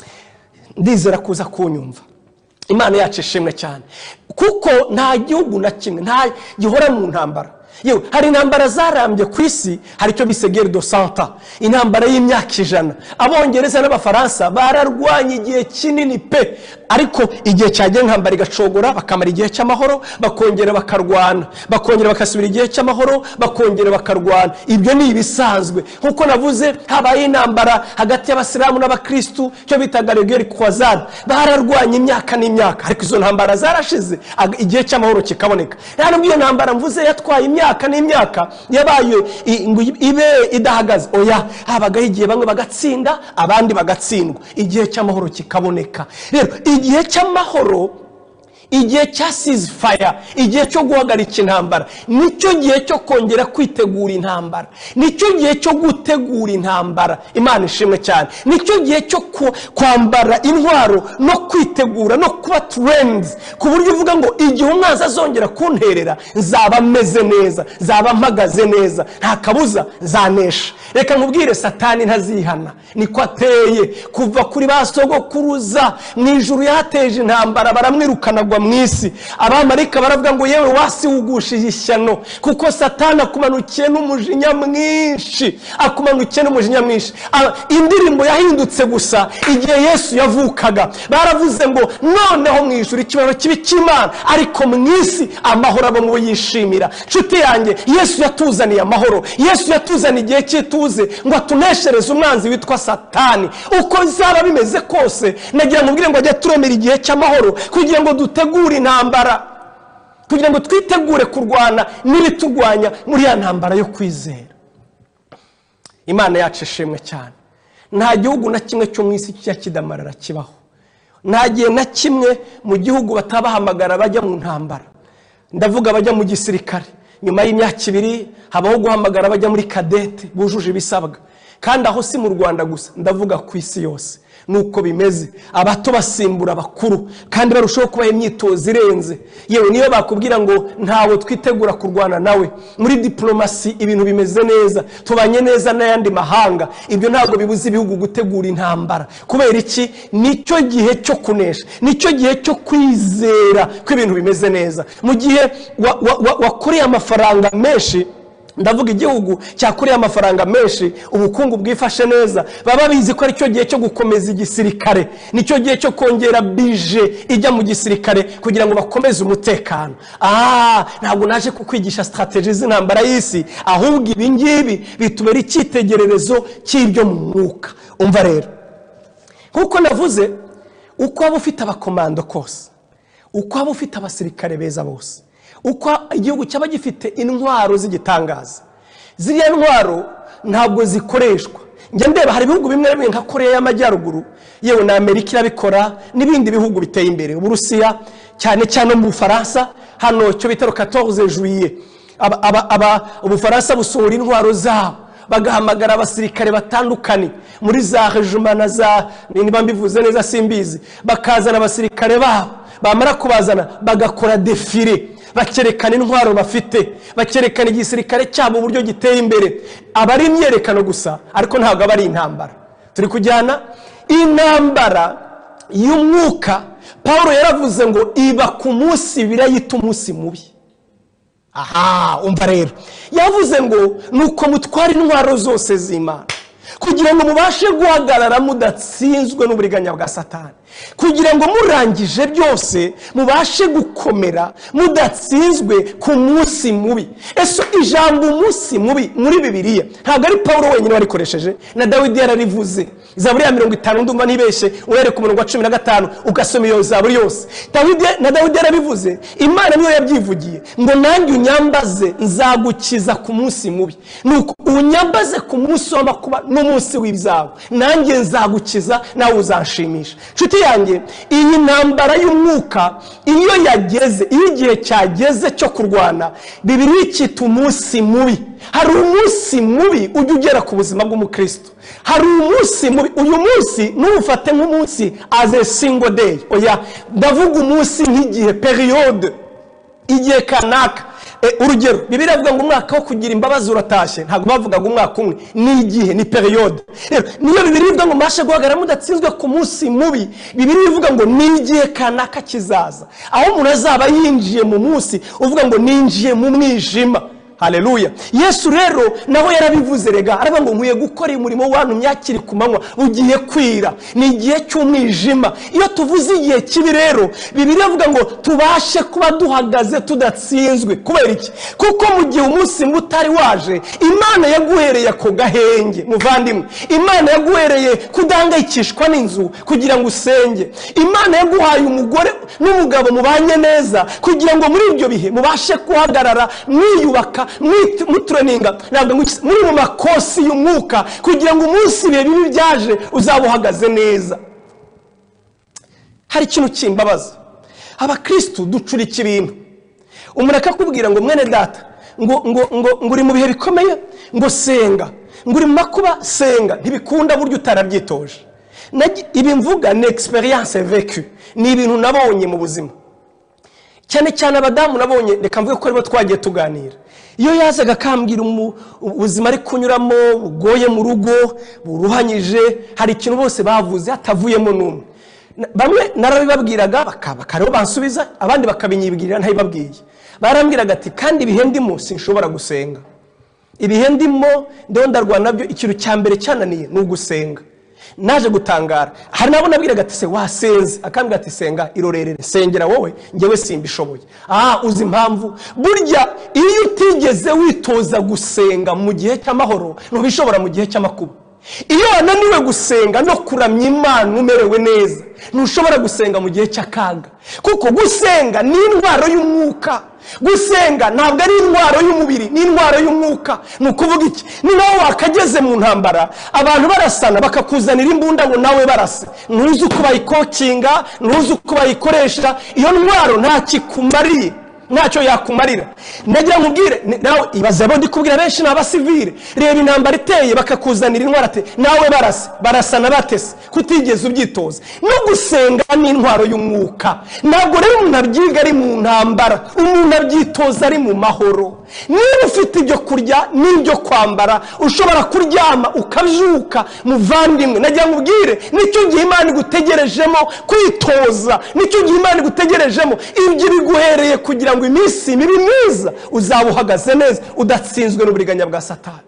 Speaker 2: ndizera kuza kunyumva, Imana yacu ishimwe cyane, kuko nta gihugu na kimwe nta gihora mu ntambara. Yewe hari intambara zarambye ku isi, hari icyo bise guerre de 100 ans, intambara y'imyaka 100. Abongereza n'abafaransa bararwanye igihe kinini pe, ariko igihe cyagiye intambara igacogora, bakamara igihe cy'amahoro, bakongera bakarwana, bakongera bakasubira igihe cy'amahoro, bakongera bakarwana. Ibyo ni ibisanzwe. Nkuko navuze, habaye intambara hagati y'abasilamu n'abakristu, cyo bitaga guerre croisade, bararwanye imyaka n'imyaka, ariko izo ntambara zarashize, igihe cy'amahoro kikaboneka. Rero iyo ntambara mvuze yatwaye imyaka n'imyaka, yabaye ibe idahagaze, oya, habagaho igihe bamwe bagatsinda abandi bagatsindwa, igihe cy'amahoro kikaboneka. Rero igihe cy'amahoro, igihe cya ceasefire, igihe cyo guhagarika intambara, nicyo gihe cyo kongera kwitegura intambara, nicyo gihe cyo gutegura intambara. Imana ishimwe cyane. Nicyo gihe cyo kwambara intwaro no kwitegura no kuba trends, ku buryo uvuga ngo igihe umwanzi azongera kunterera nzaba meze neza, nzaba mpagaze neza, nta kabuza nzanesha. Reka nkubwire, Satani ntazihana, niko ateye. Kuva kuri basogokuruza mu ijuru yateje intambara, baramwirukana mwisi. Abamarika baravuga ngo yewe wasi ugushije ishyano, kuko Satani akumanukiye n'umujinya mwinshi, akumanukiye n'umujinya mwinshi. Indirimbo yahindutse gusa igihe Yesu yavukaga. Baravuze ngo noneho mu ijuru ikibaro kibi cy'Imana, ariko mwisi amahoro abo mu yishimira. Nshuti yanjye, Yesu yatuzaniye amahoro, Yesu yatuzaniye igihe cy'ituze ngo atuneshereze umwanzi witwa Satani. Uko zaba bimeze kose, nagira mubwire ngo ajya turemera igihe cy'amahoro kugira ngo dutegure intambara, kugira ngo twitegure kurwana n'ibitugwanya muri ya ntambara yo kwizera. Imana yacu ishimwe cyane. Nta gihugu na kimwe cyo mu isi kidamarara kibaho, nta gihe na kimwe mu gihugu batabahamagara bajya mu ntambara. Ndavuga bajya mu gisirikare, nyuma y'imyaka 2 habaho guhamagara bajya muri kadete bujuje ibisabwa. Kandi aho si mu Rwanda gusa, ndavuga ku isi yose nuko bimeze. Abato basimbura bakuru kandi barushaho kubaha imyitozo irenze. Yewe niyo bakubwira ngo ntawe twitegura kurwana nawe, muri diplomasi ibintu bimeze neza, tubanye neza n'ayandi mahanga, ibyo ntabwo bibuza ibihugu gutegura intambara. Kubera iki? Nicyo gihe cyo kunesha, nicyo gihe cyo kwizera ko ibintu bimeze neza. Mu gihe wakoreye amafaranga menshi, ndavuga igihugu cyakoreye amafaranga menshi, ubukungu bwifashe neza, baba bizi ko ari cyo gihe cyo gukomeza igisirikare, nicyo gihe cyo kongera bije ijya mu gisirikare kugira ngo bakomeze umutekano. Ntabwo naje kukwigisha strategies z'intambara y'isi, ahubwo ibi ngibi bitubera icyitegererezo cy'ibyo mu mwuka. Umva rero, kuko navuze, uko waba ufite abakomando kose, uko waba ufite abasirikare beza bose, uko igihugu cyaba gifite intwaro z'igitangaza, ziriya ntwaro ntabwo zikoreshwa. Njye ndeba hari ibihugu bimwe bimwe nka Korea y'Amajyaruguru, yewe na Amerika irabikora, n'ibindi bihugu biteye imbere, Uburusiya cyane cyane mu Bufaransa, hano cyo bitaro 14 juillet Ubufaransa busohora intwaro zabo, bagahamagara abasirikare batandukanye muri za regiment na za niba mbivuze neza simbizi, bakazana abasirikare babo, bamara kubazana bagakora defile, bakerekana intwaro bafite, bakerekana igisirikare cyabo uburyo giteye imbere. Abari imyerekano gusa, ariko ntabwo abari intambara. Turi kujyana intambara y'umwuka. Paulo yaravuze ngo iba ku munsi birayita umunsi mubi. aha umva rero yavuze ngo nuko mutwara intwaro zose z'Imana kugira ngo mubashe guhagarara mudatsinzwe n'uburiganya bwa Satani, kugira ngo murangije byose mubashe gukomera mudatsinzwe ku munsi mubi. Eso ijambo umunsi mubi muri Bibiliya ntabwo ari Paulo wenyine warikoresheje, na Dawidi yararivuze. Zaburi ya 50 ndumva nibeshe urere ku murongo wa 15 ugasoma iyo zaburi yose. Dawidi yarabivuze, Imana niyo yabyivugiye ngo nanjye unyambaze nzagukiza ku munsi mubi. Nuko unyambaze ku munsi w'amakuba n'umunsi w'ibyago, nanjye nzagukiza nawe uzanshimisha. Nshuti yanjye, iyi ntambara y'umwuka iyo yageze, iyo igihe cyageze cyo kurwana, Bibiliya ikita umunsi mubi. Hari umunsi mubi ujya ugera ku buzima bw'umukristo. Hari umunsi mubi, uyu munsi n'ufate nk'umunsi as a single day. Oya, ndavuga umunsi nk'igihe, periode, igihe kanaka. Urugero, Bibiliya ivuga ngo umwaka wo kugira imbabazi uratashye, ntabwo bavugaga umwaka umwe, ni igihe, ni periode. Niyo Bibiliya ivuga ngo mashe guhagarara mudatsinzwe ku munsi mubi, Bibiliya ivuga ngo ni igihe kanaka kizaza, aho umuntu azaba yinjiye mu munsi uvuga ngo ninjiye mu mwijima. Haleluya. Yesu rero naho yarabivuze, rega aravuga ngo nkwiye gukora umurimo wanyu myakiri ku manywa ugiye kwira, ni igihe cy'umwijima. Iyo tuvuze igihe kibi rero, Bibiliya ivuga ngo tubashe kuba duhagaze tudatsinzwe. Kubera iki? Kuko mu gihe umunsi mutari waje, Imana yaguhereye ako gahenge. Muvandimwe, Imana yaguhereye kudangayikishwa n'inzu kugira ngo usenge. Imana yaguhaye umugore n'umugabo mubanye neza kugira ngo muri ibyo bihe mubashe kuhagarara mwiyubaka, mutreninga, ntabwo muri mu makosi y'umwuka kugira ngo umunsi bibi byaje uzaba uhagaze neza. Hari ikintu cy'imbabazi, abakristo ducurika ibintu. Umuntu akakubwira ngo mwene data ngo uri mu bihe bikomeye, ngo senga, ngo uri mu makuba, senga, ntibikunda buryo utarabyitoje. Ibi mvuga ni experience vécue, ni ibintu nabonye mu buzima. Cyane cyane abadamu nabonye, reka mvuge ko aribo twagiye tuganira. Iyo yazaga kambwira ubuzima ari kunyuramo bugoye mu rugo, buruhanyije, hari ikintu bose bavuze hatavuyemo n'umwe. Bamwe narabibabwiraga bakareba bansubiza, abandi bakabinyibwirira ntayibabwiye. Barambwiraga ati kandi ibihe ndimo sinshobora gusenga. Ibihe ndimo ndarwana nabyo, ikintu cya mbere cyananiye ni ugusenga. Naje gutangara, hari nabo nabwiraga ati se wasenze, akambwira ati senga irorerere, sengera wowe ngewe simbishoboye. Uzi impamvu? Burya iyo utigeze witoza gusenga mu gihe cy'amahoro ntubishobora mu gihe cy'amakuba. Iyo wananiwe gusenga no kuramya Imana umerewe neza, ntushobora gusenga mu gihe cy'akaga. Kuko gusenga ni indwara y'umwuka. Gusenga ntabwo ari indwara y'umubiri, ni indwara y'umwuka. Nukuvuga iki? Ni nawe wakageze mu ntambara, abantu barasana bakakuzanira imbunda ngo nawe barase. Ntuzi uko bayikokinga, ntuzi uko bayikoresha. Iyo ndwara nta kikumariye, ntacyo yakumarira. Ndagira nkubwire nawe, ibaze abo ndikubwira benshi n'abasivile, reba intambara iteye bakakuzanira intwara ate nawe barasana batese, kutigeze ubyitoza. No gusenga ni intwaro y'umwuka. Ntabwo rero umuntu abyiga ari mu ntambara, umuntu abyitoza ari mu mahoro. Niba ufite ibyo kurya n'ibyo kwambara, ushobora kuryama ukabyuka. Muvandimwe, nagira nkubwire nicyo gihe Imana igutegerejemo kwitoza, nicyo gihe Imana igutegerejemo. Ibyo biguhereye kugira ngo iminsi mibi myiza uzaba uhagaze neza udatsinzwe n'uburiganya bwa Satani.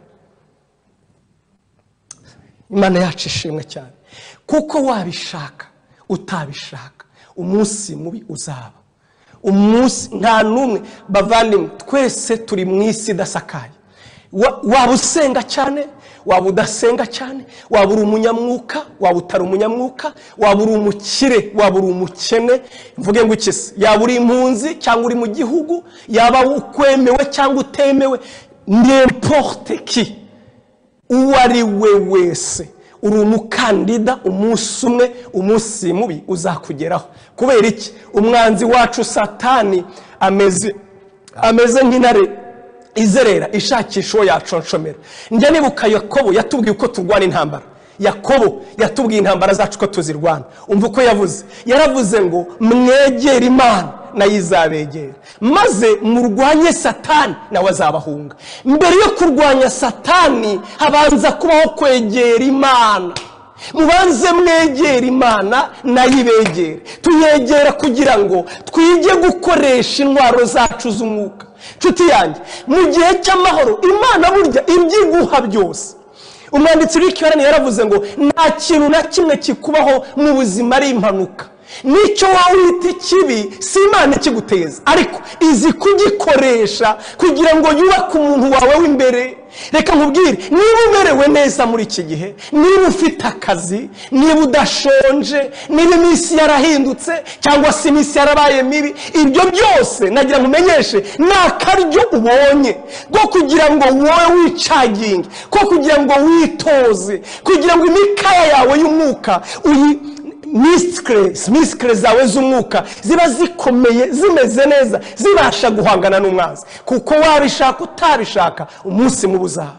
Speaker 2: Imana yacu ishimwe cyane, kuko wabishaka utabishaka umunsi mubi uzaba. Umunsi nta numwe, bavandimwe, twese turi mu isi idasakaye. Waba usenga cyane, waba udasenga cyane, waba uri umunyamwuka, waba utari umunyamwuka, waba uri umukire, waba uri umukene, mvuge ngo ikisi, yaba uri impunzi cyangwa uri mu gihugu, yaba ukwemewe cyangwa utemewe, n'importe qui, uwo ari we wese, uri umukandida. Umunsi umwe, umunsi mubi uzakugeraho. Kubera iki? Umwanzi wacu Satani ameze nk'intare izerera ishakisha uwo yaconshomera. Njya nibuka Yakobo yatubwiye uko turwana intambara. Yakobo yatubwiye intambara zacu ko tuzirwana. Umva uko yavuze, yaravuze ngo mwegere Imana nayo izabegera, maze murwanye Satani nawe azabahunga. Mbere yo kurwanya Satani habanza kubaho kwegera Imana. Mubanze mwegera Imana nayo ibegere. Tuyegera kugira ngo twige gukoresha intwaro zacu z'umwuka. nshuti yanjye mu gihe cy'amahoro Imana burya ibyiguha byose. Umwanditsi w'ikirani yaravuze ngo nta kintu na kimwe kikubaho mu buzima ari impanuka. Nicyo wowe wita ikibi si Imana ikiguteza, ariko izi kugikoresha kugira ngo yubake umuntu wawe w'imbere. Reka nkubwire, niba uberewe neza muri iki gihe, niba ufite akazi, niba udashonje, niba iminsi yarahindutse cyangwa se iminsi yarabaye mibi, ibyo byose nagira nkumenyeshe ni akaryo ubonye ko kugira ngo wowe wicaginge, ko kugira ngo witoze, kugira ngo imikaya yawe y'umwuka miskre zawe z'umwuka ziba zikomeye, zimeze neza, zibasha guhangana n'umwanzi. Kuko wabishaka utabishaka, umunsi mu buzaba,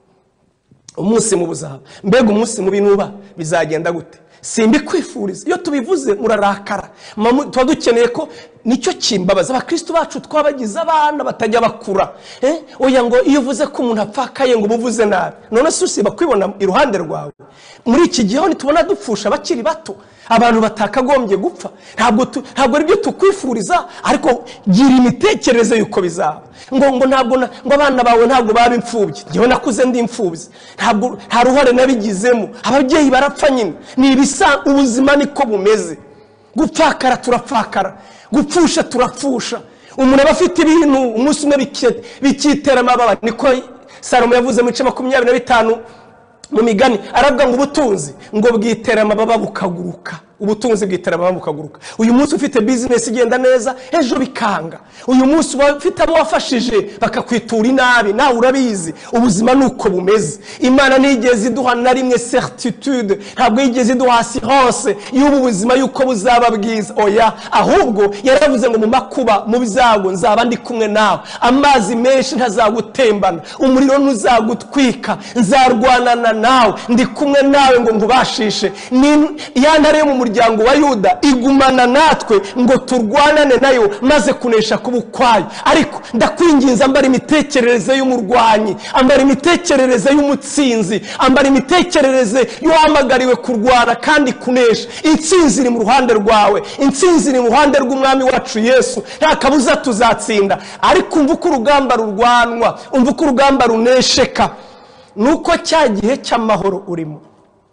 Speaker 2: umunsi mu buzaba. Mbega umunsi mubi nuba bizagenda gute? Simbi kwifuriza. Iyo tubivuze murarakara. Tuba dukeneye ko nicyo kimbabaza abakristo bacu twabagize abana batajya bakura. Oya ngo iyo uvuze ko umuntu apfakaye ngo ubuvuze nabi. None se usiba kwibona iruhande rwawe. Muri iki gihe nitubona dupfusha abakiri bato, abantu batakagombye gupfa. Ntabwo ari byo tukwifuriza, ariko gira imitekerereze yuko bizaba. Ngo ntabwo ngo abana bawe ntabwo baba imfubyi. Ngewe nakuze ndi imfubyi. Ntabwo nta ruhare nabigizemo. Ababyeyi barapfa nyine. Ni ibisa ubuzima niko bumeze. Gupfakara turapfakara, gupfusha turapfusha. Umuntu aba afite ibintu umunsi umwe bikitera amababa. Niko Shalom yavuze mu 25 mu migani, aravuga ngo ubutunzi ngo bwitera amababa bukaguruka. Ubutunzi bwitera amababa bukaguruka. Uyu munsi ufite business igenda neza, ejo bikanga. Uyu munsi ufite abo wafashije bakakwitura inabi, nawe urabizi. Ubuzima nuko bumeze. Imana nigeze iduha na rimwe certitude, ntabwo yigeze iduha assurance y'ubu buzima yuko buzaba bwiza. Oya, ahubwo yaravuze ngo mu makuba mu bizago nzaba ndi kumwe nawe, amazi menshi ntazagutembana, umuriro ntuzagutwika, nzarwanana nawe, ndi kumwe nawe ngo nkubashishe. Ya ntare yo mu muryango wa Yuda igumana natwe ngo turwanane nayo maze kunesha kubukwayo. Ariko ndakwinginza ambara imitekerereze y'umurwanyi, ambara imitekerereze y'umutsinzi, ambara imitekerereze y'uhamagariwe kurwana kandi kunesha. Intsinzi iri mu ruhande rwawe, intsinzi iri mu ruhande rw'umwami wacu Yesu. Nta kabuza tuzatsinda, ariko umva uko urugamba rurwanwa, umva uko urugamba runesheka. Nuko cya gihe cy'amahoro urimo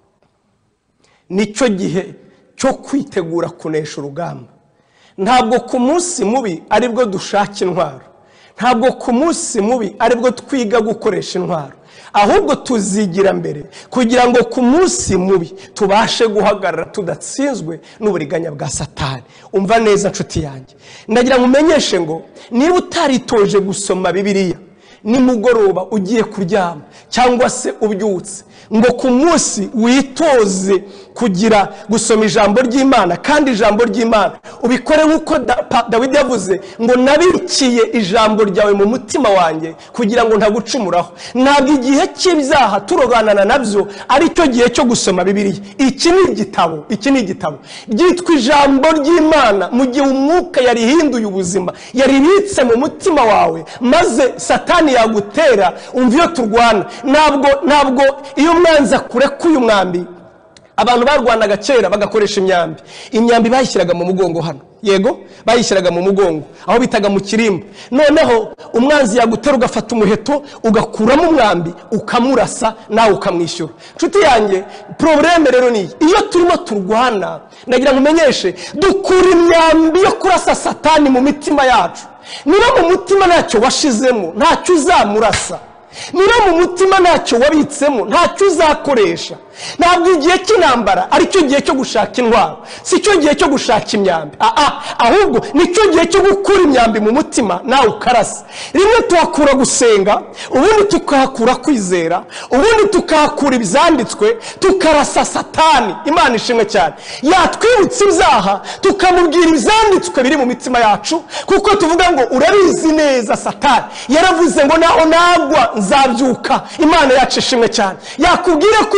Speaker 2: nicyo gihe cyo kwitegura kunesha urugamba. Ntabwo ku munsi mubi aribwo dushaka intwaro, ntabwo ku munsi mubi aribwo twiga gukoresha intwaro, ahubwo tuzigira mbere kugira ngo ku munsi mubi tubashe guhagarara tudatsinzwe n'uburiganya bwa Satani. Umva neza nshuti yanjye, ndagira ngumenyeshe ngo niba utaritoje gusoma Bibiliya nimugoroba ugiye kuryama cyangwa se ubyutse, ngo ku munsi witoze kugira gusoma ijambo ry'Imana, kandi ijambo ry'Imana ubikore nkuko Dawidi yavuze ngo nabikiye ijambo ryawe mu mutima wanjye kugira ngo ntagucumuraho. Ntabwo igihe cy'ibyaha turoganana nabyo ari cyo gihe cyo gusoma Bibiliya. Iki ni igitabo byitwa ijambo ry'Imana. Mu gihe umwuka yarihinduye ubuzima, yaribitse mu mutima wawe, maze Satani yagutera, umva iyo turwana. Ntabwo iyo umwanzi akurekuye umwambi, abantu barwanaga kera bagakoresha imyambi bayishyiraga mu mugongo hano. Yego, bayishyiraga mu mugongo aho bitaga mu kirimba. Noneho umwanzi yagutera ugafata umuheto ugakuramo umwambi ukamurasa nawe ukamwishyura. Nshuti yanjye, probleme rero ni iyo turimo turwana, nagira ngumenyeshe dukura imyambi yo kurasa Satani mu mitima yacu. Niba mu mutima ntacyo washizemo, ntacyo uzamurasa. Niba mu mutima ntacyo wabitsemo, ntacyo uzakoresha. Ntabwo igihe cy'intambara ari cyo gihe cyo gushaka intwaro, si cyo gihe cyo gushaka imyambi. Ahubwo nicyo gihe cyo gukura imyambi mu mutima nawe ukarasa. Rimwe tuhakura gusenga, ubundi tukahakura kwizera, ubundi tukahakura ibyanditswe, tukarasa Satani. Imana ishimwe cyane. Yatwibutsa ibyaha tukamubwira ibyanditswe biri mu mitima yacu, kuko tuvuga ngo urabizi neza Satani yaravuze ngo naho nagwa nzabyuka. Imana yacu ishimwe cyane. Yakubwira ko uzapfira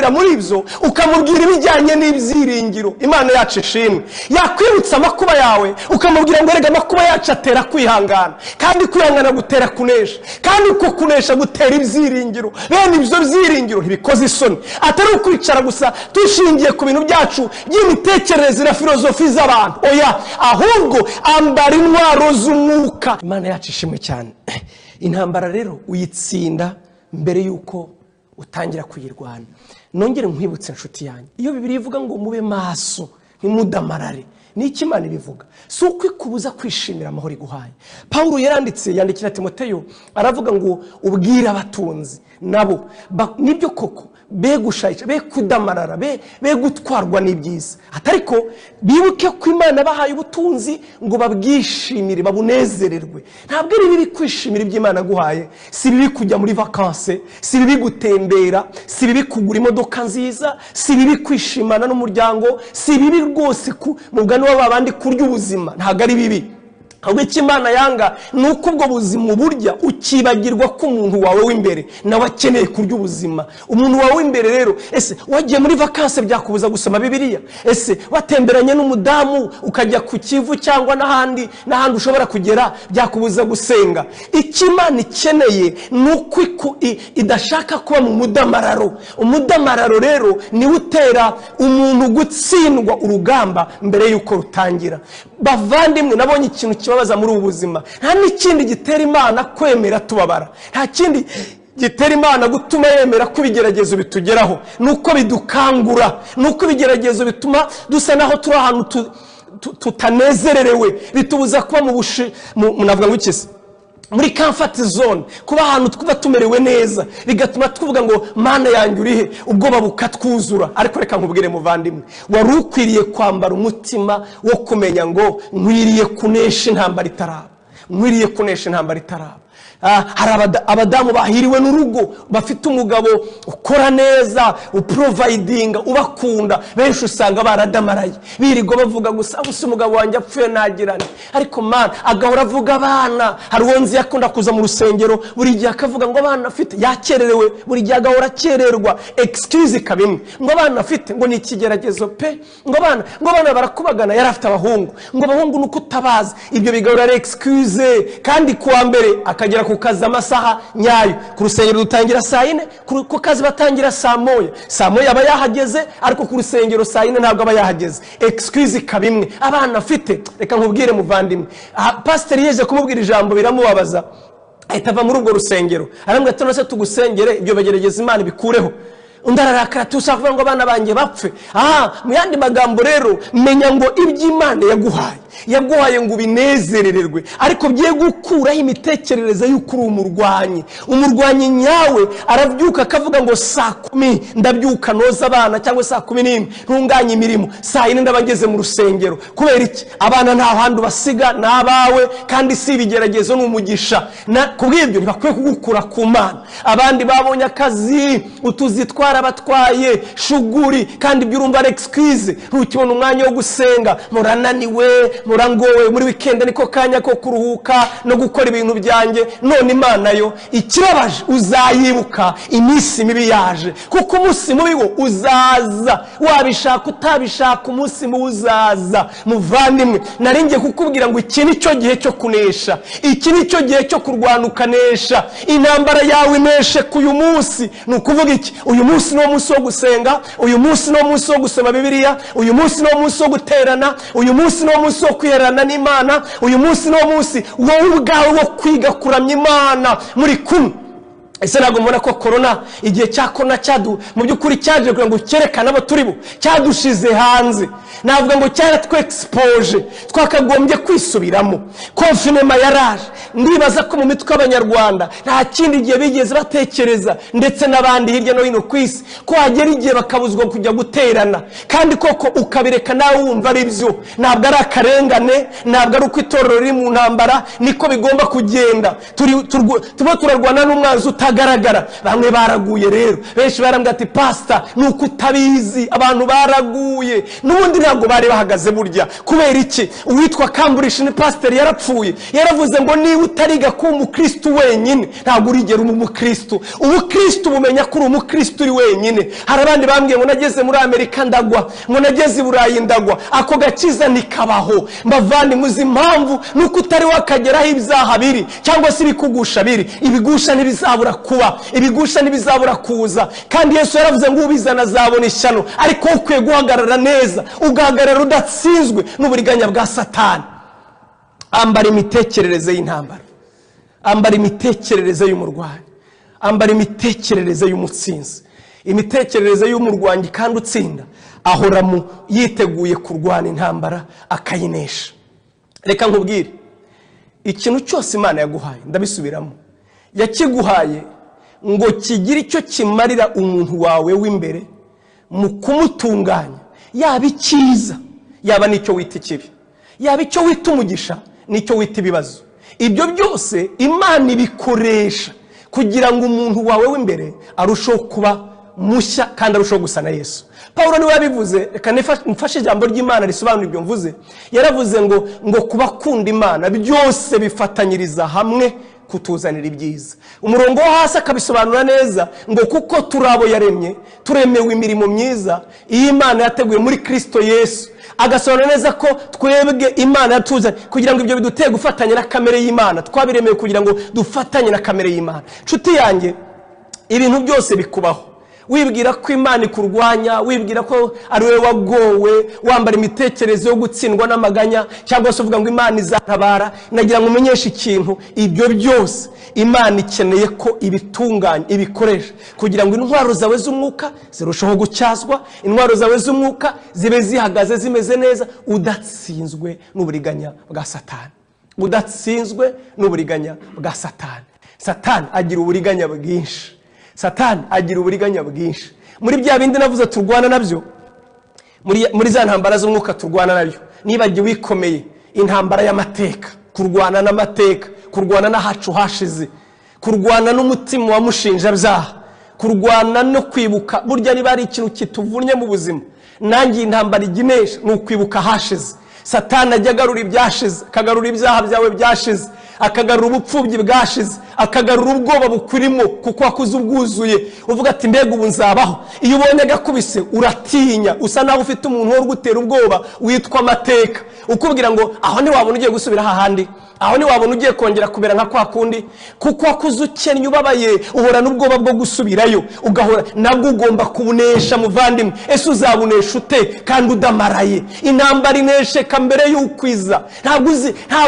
Speaker 2: waganira muri ibyo ukamubwira ibijyanye n'ibyiringiro. Imana yacu ishimwe. Yakwibutsa amakuba yawe ukamubwira ngo erega amakuba yacu atera kwihangana, kandi kwihangana gutera kunesha, kandi uko kunesha gutera ibyiringiro. Bene ibyo byiringiro ntibikoze isoni, atari ukwicara gusa dushingiye ku bintu byacu by'imitekerereze na filozofi z'abantu. Oya, ahubwo ambara intwaro z'umwuka. Imana yacu ishimwe cyane. Intambara rero uyitsinda mbere yuko utangira kuyirwana. Nongere nkwibutse inshuti yanjye, iyo Bibiliya ivuga ngo mube maso ntimudamarare, ni iki Imana ibivuga? Si ukwikubuza kwishimira amahoro iguhaye. Pawulo yandikira Timoteyo aravuga ngo ubwire abatunzi nabo nibyo koko be gushayisha, be kudamarara, be gutwarwa n'ibyiza, atariko bibuke ko Imana bahaye ubutunzi ngo babwishimire, babunezererwe. Ntabwo ari bibi kwishimira iby'Imana guhaye, si bibi kujya muri vacances, si bibi gutembera, si bibi kugura imodoka nziza, si bibi kwishimana n'umuryango, si bibi rwose mu bwano w'abandi kurya ubuzima, ntabwo ari bibi. Ahubwo icyo Imana yanga ni uko ubwo buzima burya ukibagirwa ko umuntu wawe w'imbere nawe akeneye kurya ubuzima. Umuntu wawe w'imbere rero, ese wagiye muri vacances byakubuza gusoma Bibiliya? Ese watemberanye n'umudamu ukajya ku Kivu cyangwa n'ahandi ushobora kugera byakubuza gusenga? Icyo Imana ikeneye ni uko idashaka kuba mu mudamararo. Umudamararo rero niwe utera umuntu gutsindwa urugamba mbere yuko rutangira. Bavandimwe, nabonye ikintu kibabaza muri ubu buzima. Nta n'ikindi gitera Imana kwemera tubabara, nta kindi gitera Imana gutuma yemera ko ibigeragezo bitugeraho, nuko bidukangura, nuko ibigeragezo bituma dusa naho turi ahantu tutanezererewe, bitubuza kuba munavuga ngo iki se, muri comfort zone, kuba ahantu twuba tumerewe neza, bigatuma tuvuga ngo Mana yanjye urihe, ubwoba bukatwuzura. Ariko reka nkubwire muvandimwe, wari ukwiriye kwambara umutima wo kumenya ngo nkwiriye kunesha intambara itaraba, nkwiriye kunesha intambara itaraba. Hari abadamu bahiriwe n'urugo, bafite umugabo ukora neza, uprovidinga, ubakunda. Benshi usanga baradamaraye, birirwa bavuga gusa gusa umugabo wanjye apfuye nagirane. Ariko Mana agahora avuga abana. Hari uwonzi yakunda kuza mu rusengero buri gihe akavuga ngo abana afite, yakererewe buri gihe agahora akererwa, excuse kabimwe ngo abana afite ngo ni ikigeragezo pe, ngo abana barakubagana, yari afite abahungu, ngo abahungu nuko utabazi. Ibyo bigahora ari excuse. Kandi kuwa mbere akagera ku kazi amasaha nyayo, ku rusengero dutangira saa 4, ku kazi batangira saa 1. Saa 1 aba yahageze, ariko ku rusengero saa 4 ntabwo aba yahageze. Excuse kabimwe abana afite. Reka nkubwire muvandimwe, pastor yeje kumubwira ijambo biramubabaza, ahita ava muri ubwo rusengero arambwira ati nose tugusengere ibyo bagerageza Imana bikureho. Undararakara tushaka kuvuga ngo abana banjye bapfe. Mu yandi magambo rero, menya ngo iby'Imana yaguhaye ngo binezerererwe, ariko bye gukuraho imitekerereze y'uko uri umurwanyi. Umurwanyi nyawe arabyuka akavuga ngo saa 10 ndabyuka noza abana, cyangwa saa 11 ntunganye imirimo, saa 4 ndabageze mu rusengero. Kubera iki? Abana nta handi basiga nabawe, kandi si ibigeragezo n'umugisha. Kubw'ibyo ntibakwiye kugukura ku Mana. Abandi babonye akazi, utuzitwa abatwaye shuguri, kandi byurumva ari excuse. Ntukibona umwanya wo gusenga, murananiwe, murangowe, muri weekend niko kanya ko kuruhuka no gukora ibintu byanjye. None Imana yo ikibabaje uzayibuka iminsi mibi yaje, kuko umunsi mubi wo uzaza, wabishaka utabishaka umunsi mubi uzaza. Muvandimwe, naringiye kukubwira ngo iki ni cyo gihe cyo kunesha, iki ni cyo gihe cyo kurwana ukanesha. Intambara yawe ineshe ku uyu munsi. Ni ukuvuga iki? Uyu munsi no munsi wo gusenga, uyu munsi no munsi wo gusoma Bibiliya, uyu munsi no munsi wo guterana, uyu munsi no munsi wo kwiherana n'Imana, uyu munsi no munsi wowe ubwawe wo kwiga kuramya Imana muri kumwe. Ese ntabwo mbona ko corona, igihe cya corona mu by'ukuri cyaje kugira ngo cyerekane abo turi bo, cyadushize hanze. Navuga ngo cyaratwe expose, twakagombye kwisubiramo. Confinement yaraje, ndibaza ko mu mitwe y'Abanyarwanda nta kindi gihe bigeze batekereza, ndetse n'abandi hirya no hino ku isi, ko hagera igihe bakabuzwa kujya guterana. Kandi koko ukabireka nawe wumva ari byo, ntabwo ari akarengane, ntabwo ari uko itorero riri mu ntambara, niko bigomba kugenda. Tuba turarwana n'umwanzi biragaragara. Bamwe baraguye rero, benshi barambwira ati pastor nuko utabizi, abantu baraguye. N'ubundi ntabwo bari bahagaze burya. Kubera iki? Uwitwa Kamburisha ni pastor yarapfuye, yaravuze ngo niba utariga ku umukristo wenyine ntabwo urigera umukristo. Ubukristo bumenya ko uri umukristo uri wenyine. Hari abandi bambwiye ngo nageze muri Amerika ndagwa, ngo nageze i Burayi ndagwa, ako gakiza nikabaho. Mbavandi muzi impamvu nuko utari wakageraho ibyaha biri cyangwa se ibikugusha biri. Ibigusha ntibizabura kuba, ibigusha ntibizabura kuza, kandi Yesu yaravuze ngo ubizana azabona ishyano. Ariko ukwiye guhagarara neza, ugahagarara udatsinzwe n'uburiganya bwa Satani. Ambara imitekerereze y'intambara, ambara imitekerereze y'umurwanyi, ambara imitekerereze y'umutsinzi, imitekerereze y'umurwanyi kandi utsinda ahora yiteguye kurwana intambara akayinesha. Reka nkubwire, ikintu cyose Imana yaguhaye, ndabisubiramo, yakiguhaye ngo kigire icyo kimarira umuntu wawe w'imbere mu kumutunganya, yaba icyiza yaba n'icyo wita ikibi, yaba icyo wita umugisha n'icyo wita ibibazo. Ibyo byose Imana ibikoresha kugira ngo umuntu wawe w'imbere arusheho kuba mushya kandi arusheho gusa na Yesu. Paulo niwe yabivuze, reka mfashe ijambo ry'Imana risobanura ibyo mvuze. Yaravuze ngo kubakunda Imana byose bifatanyiriza hamwe kutuzanira ibyiza. Umurongo wo hasi akabisobanura neza ngo kuko turabo yaremye, turemewe imirimo myiza iyi Imana yateguye muri Kristo Yesu. Agasobanura neza ko twebwe Imana yatuzanye kugira ngo ibyo biduteye gufatanya na kamere y'Imana. Twabiremeye kugira ngo dufatanye na kamere y'Imana. Nshuti yanjye, ibintu byose bikubaho wibwira ko Imana ikurwanya, wibwira ko ari wowe wagowe, wambara imitekerereze yo gutsindwa n'amaganya, cyangwa se uvuga ngo Imana izatabara. Nagira ngo umenyeshe ikintu, ibyo byose Imana ikeneye ko ibitunganya, ibikoresha kugira ngo intwaro zawe z'umwuka zirusheho gucyazwa, intwaro zawe z'umwuka zibe zihagaze zimeze neza, udatsinzwe n'uburiganya bwa Satani, udatsinzwe n'uburiganya bwa Satani. Satani agira uburiganya bwinshi, Satani agira uburiganya bwinshi. Muri bya bindi navuze turwana nabyo, muri za ntambara z'umwuka turwana nabyo, nibagiwe ikomeye, intambara y'amateka, kurwana n'amateka, kurwana n'ahacu hashize, kurwana n'umutima wamushinja byaha, kurwana no kwibuka. Burya niba ari ikintu kituvunye mu buzima, nangiye intambara iginesha ni ukwibuka hashize. Satani ajya agarura ibyashize, akagarura ibyaha byawe byashize, akagarura ubupfubyi bwashize, akagarura ubwoba bukurimo kuko wakuze ubwuzuye. Uvuga ati mbega ubu nzabaho. Iyo ubonye agakubise uratinya, usa naho ufite umuntu wo gutera ubwoba witwa amateka, ukubwira ngo aho ntiwabona ugiye gusubira hahandi, aho ntiwabona ugiye kongera kubera nka kwa kundi, kuko wakuze ukennye ubabaye, uhora n'ubwoba bwo gusubirayo, ugahora nabwo ugomba kubunesha. Muvandimwe, ese uzabunesha ute kandi udamaraye? Intambara inesheka mbere y'ukwiza. Ntabwo uzi, nta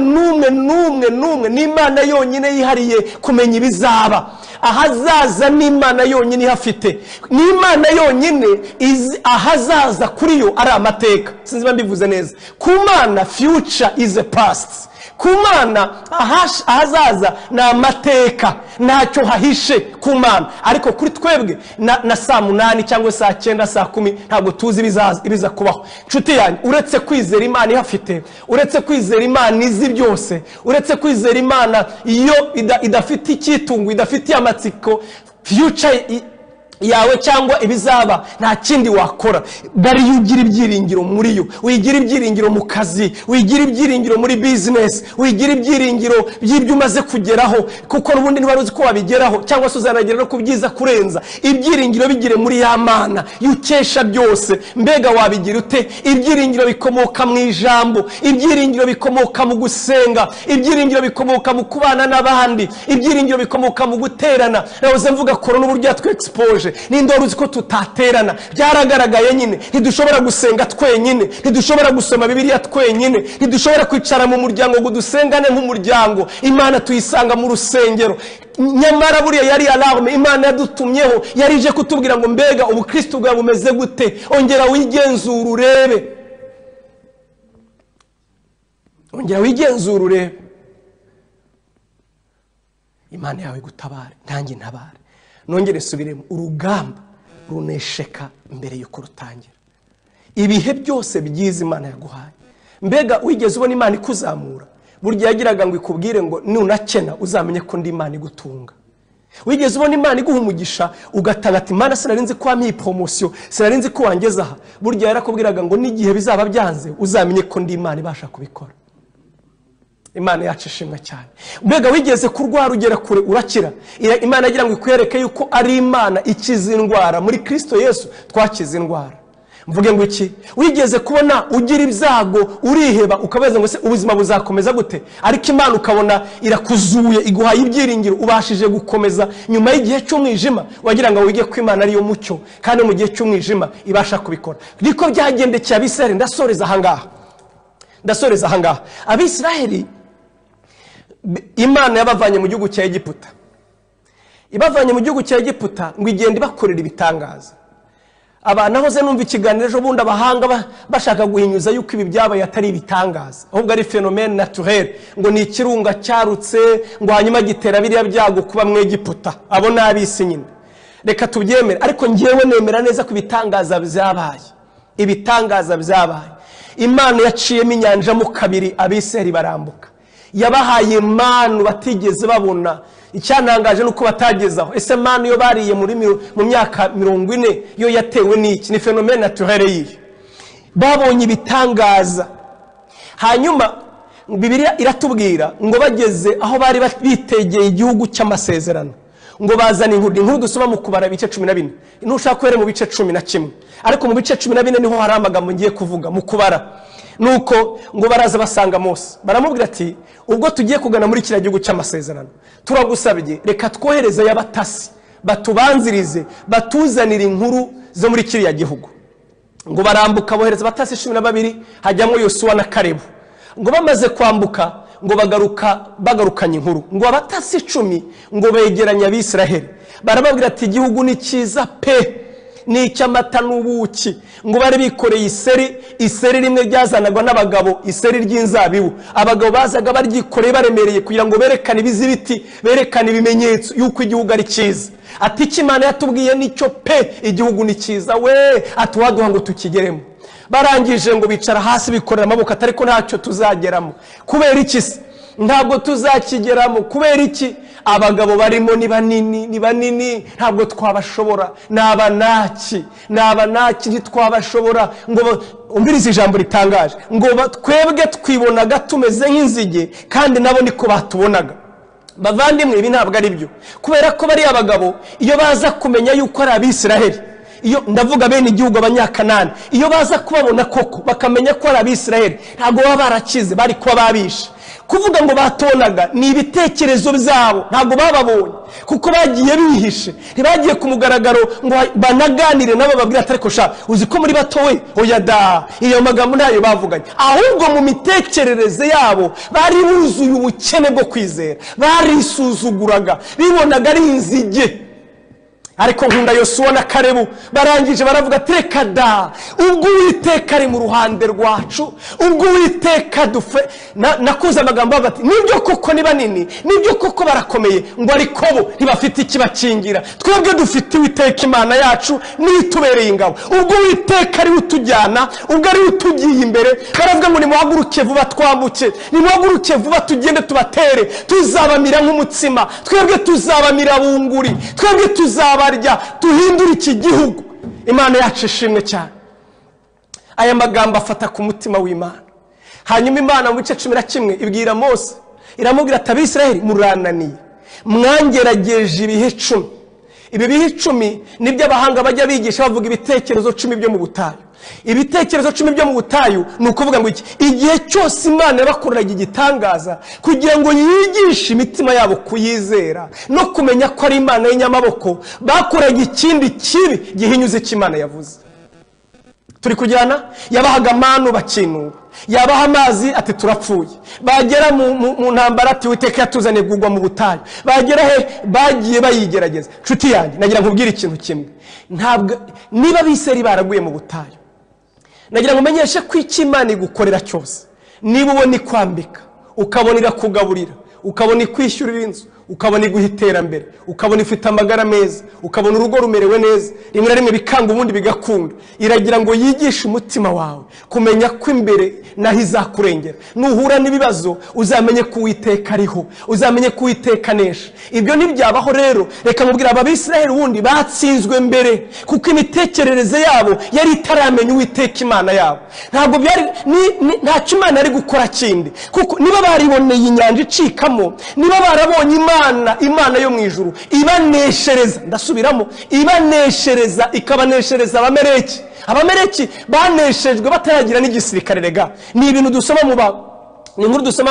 Speaker 2: n'umwe n'Imana yonyine yihariye kumenya ibizaba. Ahazaza n'Imana yonyine ihafite, n'Imana yonyine izi ahazaza kuri yo ari amateka. Sinzi mbivuze neza. Ku Mana future is a past, ku Mana ahazaza na amateka, ntacyo hahishe ku Mana. Ariko kuri twebwe na saa 8 cyangwa saa 9 saa 10 ntabwo tuzi ibiza kubaho. Nshuti yanjye, uretse kwizera Imana ihafite, uretse kwizera Imana izi byose, uretse kwizera Imana iyo idafite icyitungo, idafite amatsiko, future yawe cyangwa ibizaba nta kindi wakora. Bari ugira ibyiringiro muri yo, wigira ibyiringiro mu kazi, wigira ibyiringiro muri business, wigira ibyiringiro by'ibyo umaze kugeraho, kuko n'ubundi ntibari uzi ko wabigeraho cyangwa se uzanagera no kubyiza kurenza. Ibyiringiro bigire muri ya Mana yukesha byose. Mbega wabigira ute? Ibyiringiro bikomoka mu ijambo, ibyiringiro bikomoka mu gusenga, ibyiringiro bikomoka mu kubana n'abandi, ibyiringiro bikomoka mu guterana. Nahoze mvuga korona uburyo yatwe expose, n'indoro uzi ko tutaterana. Byaragaragaye nyine, ntidushobora gusenga twenyine, ntidushobora gusoma Bibiliya twenyine, ntidushobora kwicara mu muryango ngo dusengane nk'umuryango. Imana tuyisanga mu rusengero. Nyamara buriya yari alarme Imana yadutumyeho, yarije kutubwira ngo mbega ubukristo bwawe bumeze gute? Ongera wigenzura urebe, ongera wigenzura urebe. Imana yawe gutabare, nanjye ntabare. Nongere subiremo, urugamba runesheka mbere yuko rutangira. Ibihe byose byiza Imana yaguhaye, mbega wigeze ubona Imana ikuzamura? Burya yagiraga ngo ikubwire ngo nunakena uzamenye ko ndi Imana igutunga. wigeze ubona Imana iguha umugisha ugatanga ati Imana sinarinzi ko wampiye promotion, sinarinzi ko wangeza aha. Burya yarakubwiraga ngo n'igihe bizaba byanze uzamenye ko ndi Imana ibasha kubikora. Imana yacu ishimwe cyane. Mbega wigeze kurwara ugera kure urakira, Imana agira ngo ikwereke yuko ari Imana ikiza indwara. Muri Kristo Yesu twakiza indwara. Mvuge ngo iki, wigeze kubona ugira ibyago uriheba ukabaza ngo se ubuzima buzakomeza gute, ariko Imana ukabona irakuzuye iguhaye ibyiringiro ubashije gukomeza nyuma y'igihe cy'umwijima, wagira ngo wige ko Imana ariyo mucyo kandi mu gihe cy'umwijima ibasha kubikora. Niko byagendekeye Abisiraheli. Ndasoreza ahangaha Abisiraheli Imana yabavanye mu gihugu cya Egiputa, ibavanye mu gihugu cya Egiputa ngo igende bakorera ibitangaza. Abantu ahoze numva ikiganiro ejo bundi abahanga bashaka guhinyuza yuko ibi byabaye atari ibitangaza, ahubwo ari phénomène naturel, ngo ni ikirunga cyarutse ngo hanyuma gitera biriya byago kuba mu Egiputa. Abo nabisi nyine, reka tubyemere, ariko ngiyewe nemera neza ko ibitangaza byabaye. Ibitangaza byabaye. Imana yaciyemo inyanja mu kabiri, Abisiraheli barambuka. Yabahaye manu batigeze babona. Icyantangaje nuko batagezaho. Ese manu yo bariye mu myaka 40 yo yatewe n'iki? Ni phénomène naturel yiye. Babonye ibitangaza. Hanyuma Bibiliya iratubwira ngo bageze aho bari bitegeye igihugu cy'amasezerano, ngo bazana inkuru dusoma mu Kubara bice 14. Nushaka kwere mu bice 11, ariko mu bice 14 niho hari amagambo ngiye kuvuga. Mu Kubara nuko ngo baraza basanga Mose, baramubwira ati ubwo tugiye kugana muri kiriya gihugu cy'amasezerano, turagusabye reka twohereze y'abatasi batubanzirize batuzanira inkuru zo muri kiriya gihugu. Ngo barambuka bohereza abatasi 12, hajyamo Yosuwa na Kalebu. Ngo bamaze kwambuka ngo bagarukanye inkuru, ngo abatasi 10 ngo begeranya Abisiraheli, barababwira ati igihugu ni cyiza pe, ni icy'amata n'ubuki. Ngo bari bikoreye iseri rimwe ryazanagwa n'abagabo, iseri ry'inzabibu. Abagabo bazaga baryikoreye baremereye kugira ngo berekane ibizibiti, berekane ibimenyetso yuko igihugu ari cyiza. Ati Imana yatubwiye nicyo pe, igihugu ni cyiza we, atuwaduha ngo tukigeremo. Barangije ngo bicara hasi bikorera amaboko, atari ko ntacyo tuzageramo. Kubera iki se? Ntabwo tuzakigeramo. Kubera iki? Abagabo barimo ni banini ntabwo twabashobora. Nabanaki ntitwabashobora. Ngo umbirize ijambo ritangaje, ngo twebwe twibonaga tumeze nk'inzige kandi nabo niko batubonaga. Bavandimwe, ibi ntabwo ari byo, kubera ko bari abagabo iyo baza kumenya yuko ari Abisiraheli, iyo ndavuga bene igihugu abanyakanani, iyo baza kubabona koko bakamenya ko ari Abisiraheli, ntabwo baba barakize, bari kuba babisha. Kuvuga ngo batonaga ni ibitekerezo byabo, ntabwo bababonye kuko bagiye bihishe, ntibagiye ku mugaragaro ngo banaganire nabo babwira atari ko sha uzi ko muri batowe oya da, iyo magambo ntayo bavuganye. Ahubwo mu mitekerereze yabo bari buzuye ubukene bwo kwizera, barisuzuguraga, bibonaga ari inzige. Ariko nkunda Yosuwa na Kalebu barangije baravuga ati reka da, ubwo Uwiteka ari mu ruhande rwacu, ubwo Uwiteka dufe. Nakuze amagambo bati nibyo koko ni banini, nibyo koko barakomeye, ngo ariko bo ntibafite ikibakingira. Twebwe dufite Uwiteka Imana yacu nitubereye ingabo. Ubwo Uwiteka ari utujyana, ubwo ari utugiye imbere, baravuga ngo nimuhaguruke vuba twambuke, nimuhaguruke vuba tugende tubatere, tuzabamira nk'umutsima, twebwe tuzabamira bunguri, twebwe tuzaba tuhindura iki gihugu. Imana yacu ishimwe cyane. Aya magambo afata ku mutima w'Imana. Hanyuma Imana mu bice 11 ibwira Mose, iramubwira ati Abisiraheli murananiye, mwangerageje ibihe 10. Ibi bihe 10 nibyo abahanga bajya bigisha bavuga ibitekerezo 10 byo mu butayu. Ibitekerezo 10 byo mu butayu ni ukuvuga ngo iki, igihe cyose Imana yabakoreraga igitangaza kugira ngo yigishe imitima yabo kuyizera no kumenya ko ari Imana y'inyamaboko, bakoraga ikindi kibi gihinyuze cy'Imana yavuze. Turi kujyana, yabahaga manu bakinura, yabaha amazi ati turapfuye, bagera mu ntambara ati Uwiteka yatuzaniye kugwa mu butayu, bagera he bagiye bayigerageza. Nshuti yanjye nagira nkubwire ikintu kimwe, ntabwo niba Abisiraheli baraguye mu butayu, nagira ngo umenyeshe ko icyo Imana igukorera cyose, niba ubona ikwambika, ukabonera kugaburira, ukabona ikwishyurira inzu, ukabona iguha iterambere, ukabona ifite amagara meza, ukabona urugo rumerewe neza, rimwe na rimwe bikanga ubundi bigakunda. Iragira ngo yigishe umutima wawe kumenya ko imbere naho izakurengera. Nuhura n'ibibazo uzamenye ko Uwiteka ariho, uzamenye ko Uwiteka anesha. Ibyo ntibyabaho rero. Reka mubwira Abisirayeli ubundi batsinzwe mbere kuko imitekerereze yabo yari itaramenya Uwiteka Imana yabo. Ntabwo byari ntacyo Imana ari gukora kindi, kuko niba bariboneye inyanja icikamo, niba barabonye Imana yo mu ijuru ibaneshereza, ndasubiramo, ibaneshereza, ikabaneshereza Abameleki baneshejwe bataragira n'igisirikare. Rega ni ibintu dusoma ni nkuru dusoma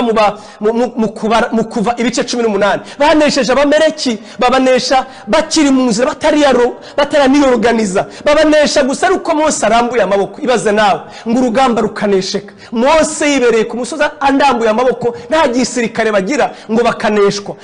Speaker 2: mu kuva ibice 18. Banesheje Abameleki, babanesha bakiri mu nzira bataraniyorganiza, babanesha gusa ari uko Mose arambuye amaboko. Ibaze nawe ngo urugamba rukanesheka, Mose yibereye ku musozi andambuye amaboko, nta gisirikare bagira ngo bakaneshwa,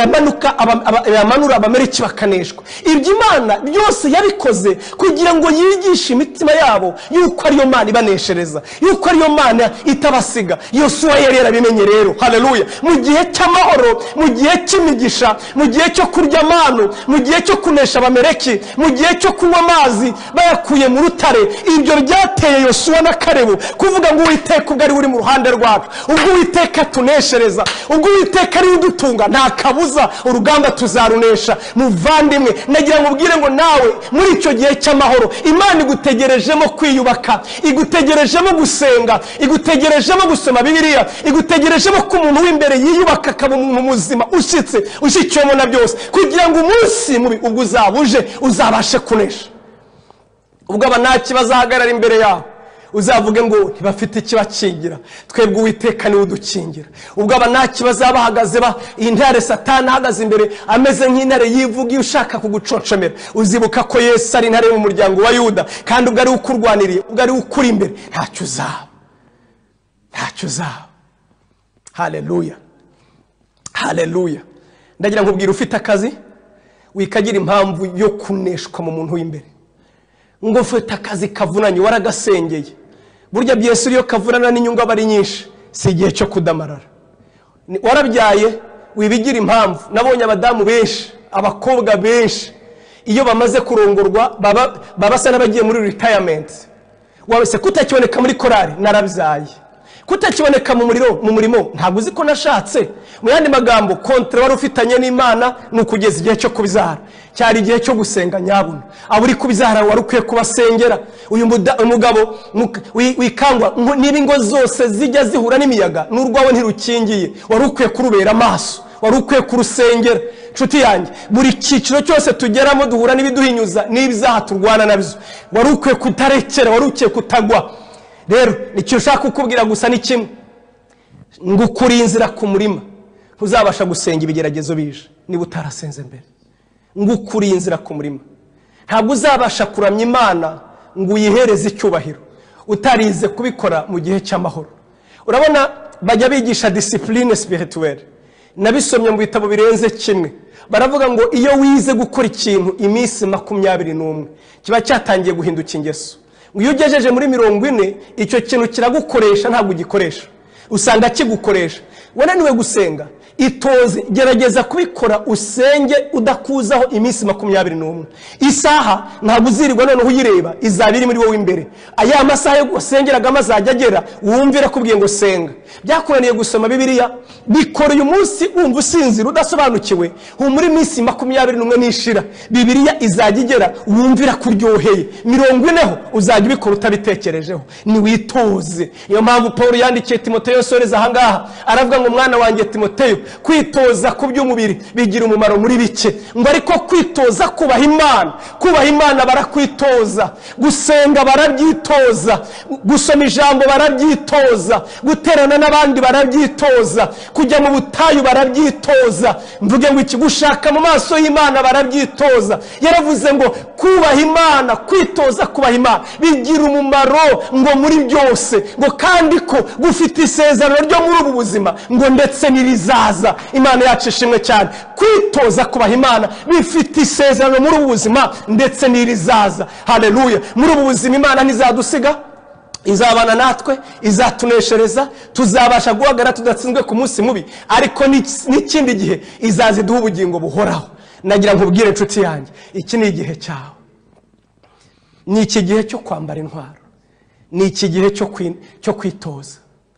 Speaker 2: yamanura Abameleki bakaneshwa. Ibyo Imana byose yabikoze kugira ngo yigishe imitima yabo yuko ariyo Mana ibaneshereza, yuko ariyo Mana itabasiga. Yosuwa yarabimenye rero. Haleluya. Mu gihe cy'amahoro, mu gihe cy'imigisha, mu gihe cyo kurya amanu, mu gihe cyo kunesha Abameleki, mu gihe cyo kunywa amazi bayakuye mu rutare, ibyo byateye Yosuwa na Kalebu kuvuga ngo Uwiteka ubwo ari uri mu ruhande rwacu, ubwo Uwiteka tuneshereza, ubwo Uwiteka ari udutunga, nta kabuza urugamba tuzarunesha. Muvandimwe, nagira ngo ubwire ngo nawe muri icyo gihe cy'amahoro Imana igutegerejemo kwiyubaka, igutegerejemo gusenga, igutegerejemo gusoma Bibiliya, igutegerejemo ko umuntu w'imbere yiyubaka akaba umuntu muzima ushyikiyemo na byose, kugira ngo umunsi mubi ubwo uzabuje uzabashe kunesha. Ubwo abanaki bazahagarara imbere yawe uzavuge ngo ntibafite ikibakingira, twebwe Uwiteka niwe udukingira. Ubwo abanaki bazabahagaze intare Satani ahagaze imbere ameze nk'intare yivuga iyo ushaka kuguconcomera, uzibuka ko Yesu ari intare mu muryango wa Yuda, kandi ubwo ari ukurwaniriye, ubwo ari ukuri imbere, ntacyo uzaba. Haleluya. Haleluya. Ndagira ngo ubwire ufite akazi wikagira impamvu yo kuneshwa mu muntu w'imbere. Ngo ufite akazi kavunanye waragasengeye, burya Yesu iyo kavunana n'inyungu aba ari nyinshi, si igihe cyo kudamarara. Warabyaye wibigira impamvu. Nabonye abadamu benshi, abakobwa benshi, iyo bamaze kurongorwa babasa n'abagiye muri retirement. Wabese kutakiboneka muri korari, narabyaye. Kutakiboneka mu murimo, ntabwo uzi ko nashatse. Mu yandi magambo, kontra wari ufitanye n'Imana n'ukugeza igihe cyo kubyara. Cyari igihe cyo gusenga nyabuna. Aburi kubyara wari ukwiye kubasengera. Uyu mugabo wikangwa niba ingo zose zijya zihura n'imiyaga, n'urwawe ntirukingiye, wari ukwiye kurubera amaso, wari ukwiye kurusengera. Nshuti yanjye, buri cyiciro cyose tugeramo duhura n'ibiduhinyuza n'ibyaha turwana nabyo, wari ukwiye kutarekera, wari ukwiye kutagwa. Rero nicyo ushaka kukubwira gusa ni kimwe, ngo ukuri inzira ku murima uzabasha gusenga ibigeragezo bije niba utarasenze mbere. Ngo ukuri inzira ku murima, ntabwo uzabasha kuramya Imana ngo uyihereze icyubahiro utarize kubikora mu gihe cy'amahoro. Urabona bajya bigisha discipline spirituelle, nabisomye mu bitabo birenze kimwe. Baravuga ngo iyo wize gukora ikintu iminsi 21 kiba cyatangiye guhinduka ingeso. Iyo ugejeje muri 40 icyo kintu kiragukoresha, ntabwo ugikoresha, usanga kigukoresha. Wananiwe gusenga, itoze, gerageza kubikora, usenge udakuzaho iminsi 21. Isaha ntabwo uzirirwa none uyireba, izabiri muri wowe imbere. Aya masaha yo gusengeraga amazajya agera wumvira kubwiye ngo senga. Byakuraniye gusoma Bibiliya, bikora uyu munsi wumva usinzira udasobanukiwe, muri iminsi 21 nishira Bibiliya izajya igera wumvira kuryoheye. 40 uzajya ubikora utabitekerejeho. Ni witoze. Iyo mpamvu Paul yandikiye Timoteyo soreza ahangaha, aravuga ngo mwana wanjye Timoteyo, kwitoza ku by'umubiri bigira umumaro muri bike, ngo ariko kwitoza kubaha Imana barakwitoza, gusenga barabyitoza, gusoma ijambo barabyitoza, guterana n'abandi barabyitoza, kujya mu butayu barabyitoza. Mvuge ngo iki, gushaka mu maso y'Imana barabyitoza. Yaravuze ngo kubaha Imana, kwitoza kubaha Imana bigira umumaro ngo muri byose, ngo kandi ko gufite isezerano ryo muri ubu buzima ngo ndetse n'irizaza. Imana yacu ishimwe cyane. Kwitoza kubaha Imana bifite isezerano muri ubu buzima ndetse n'irizaza. Haleluya. Muri ubu buzima Imana ntizadusiga, izabana natwe, izatuneshereza, tuzabasha guhagarara tudatsinzwe ku munsi mubi, ariko n'ikindi gihe izaziduha ubugingo buhoraho. Nagira nkubwire inshuti yanjye, iki ni igihe cyawe. Ni iki gihe cyo kwambara intwaro, ni iki gihe cyo kwitoza,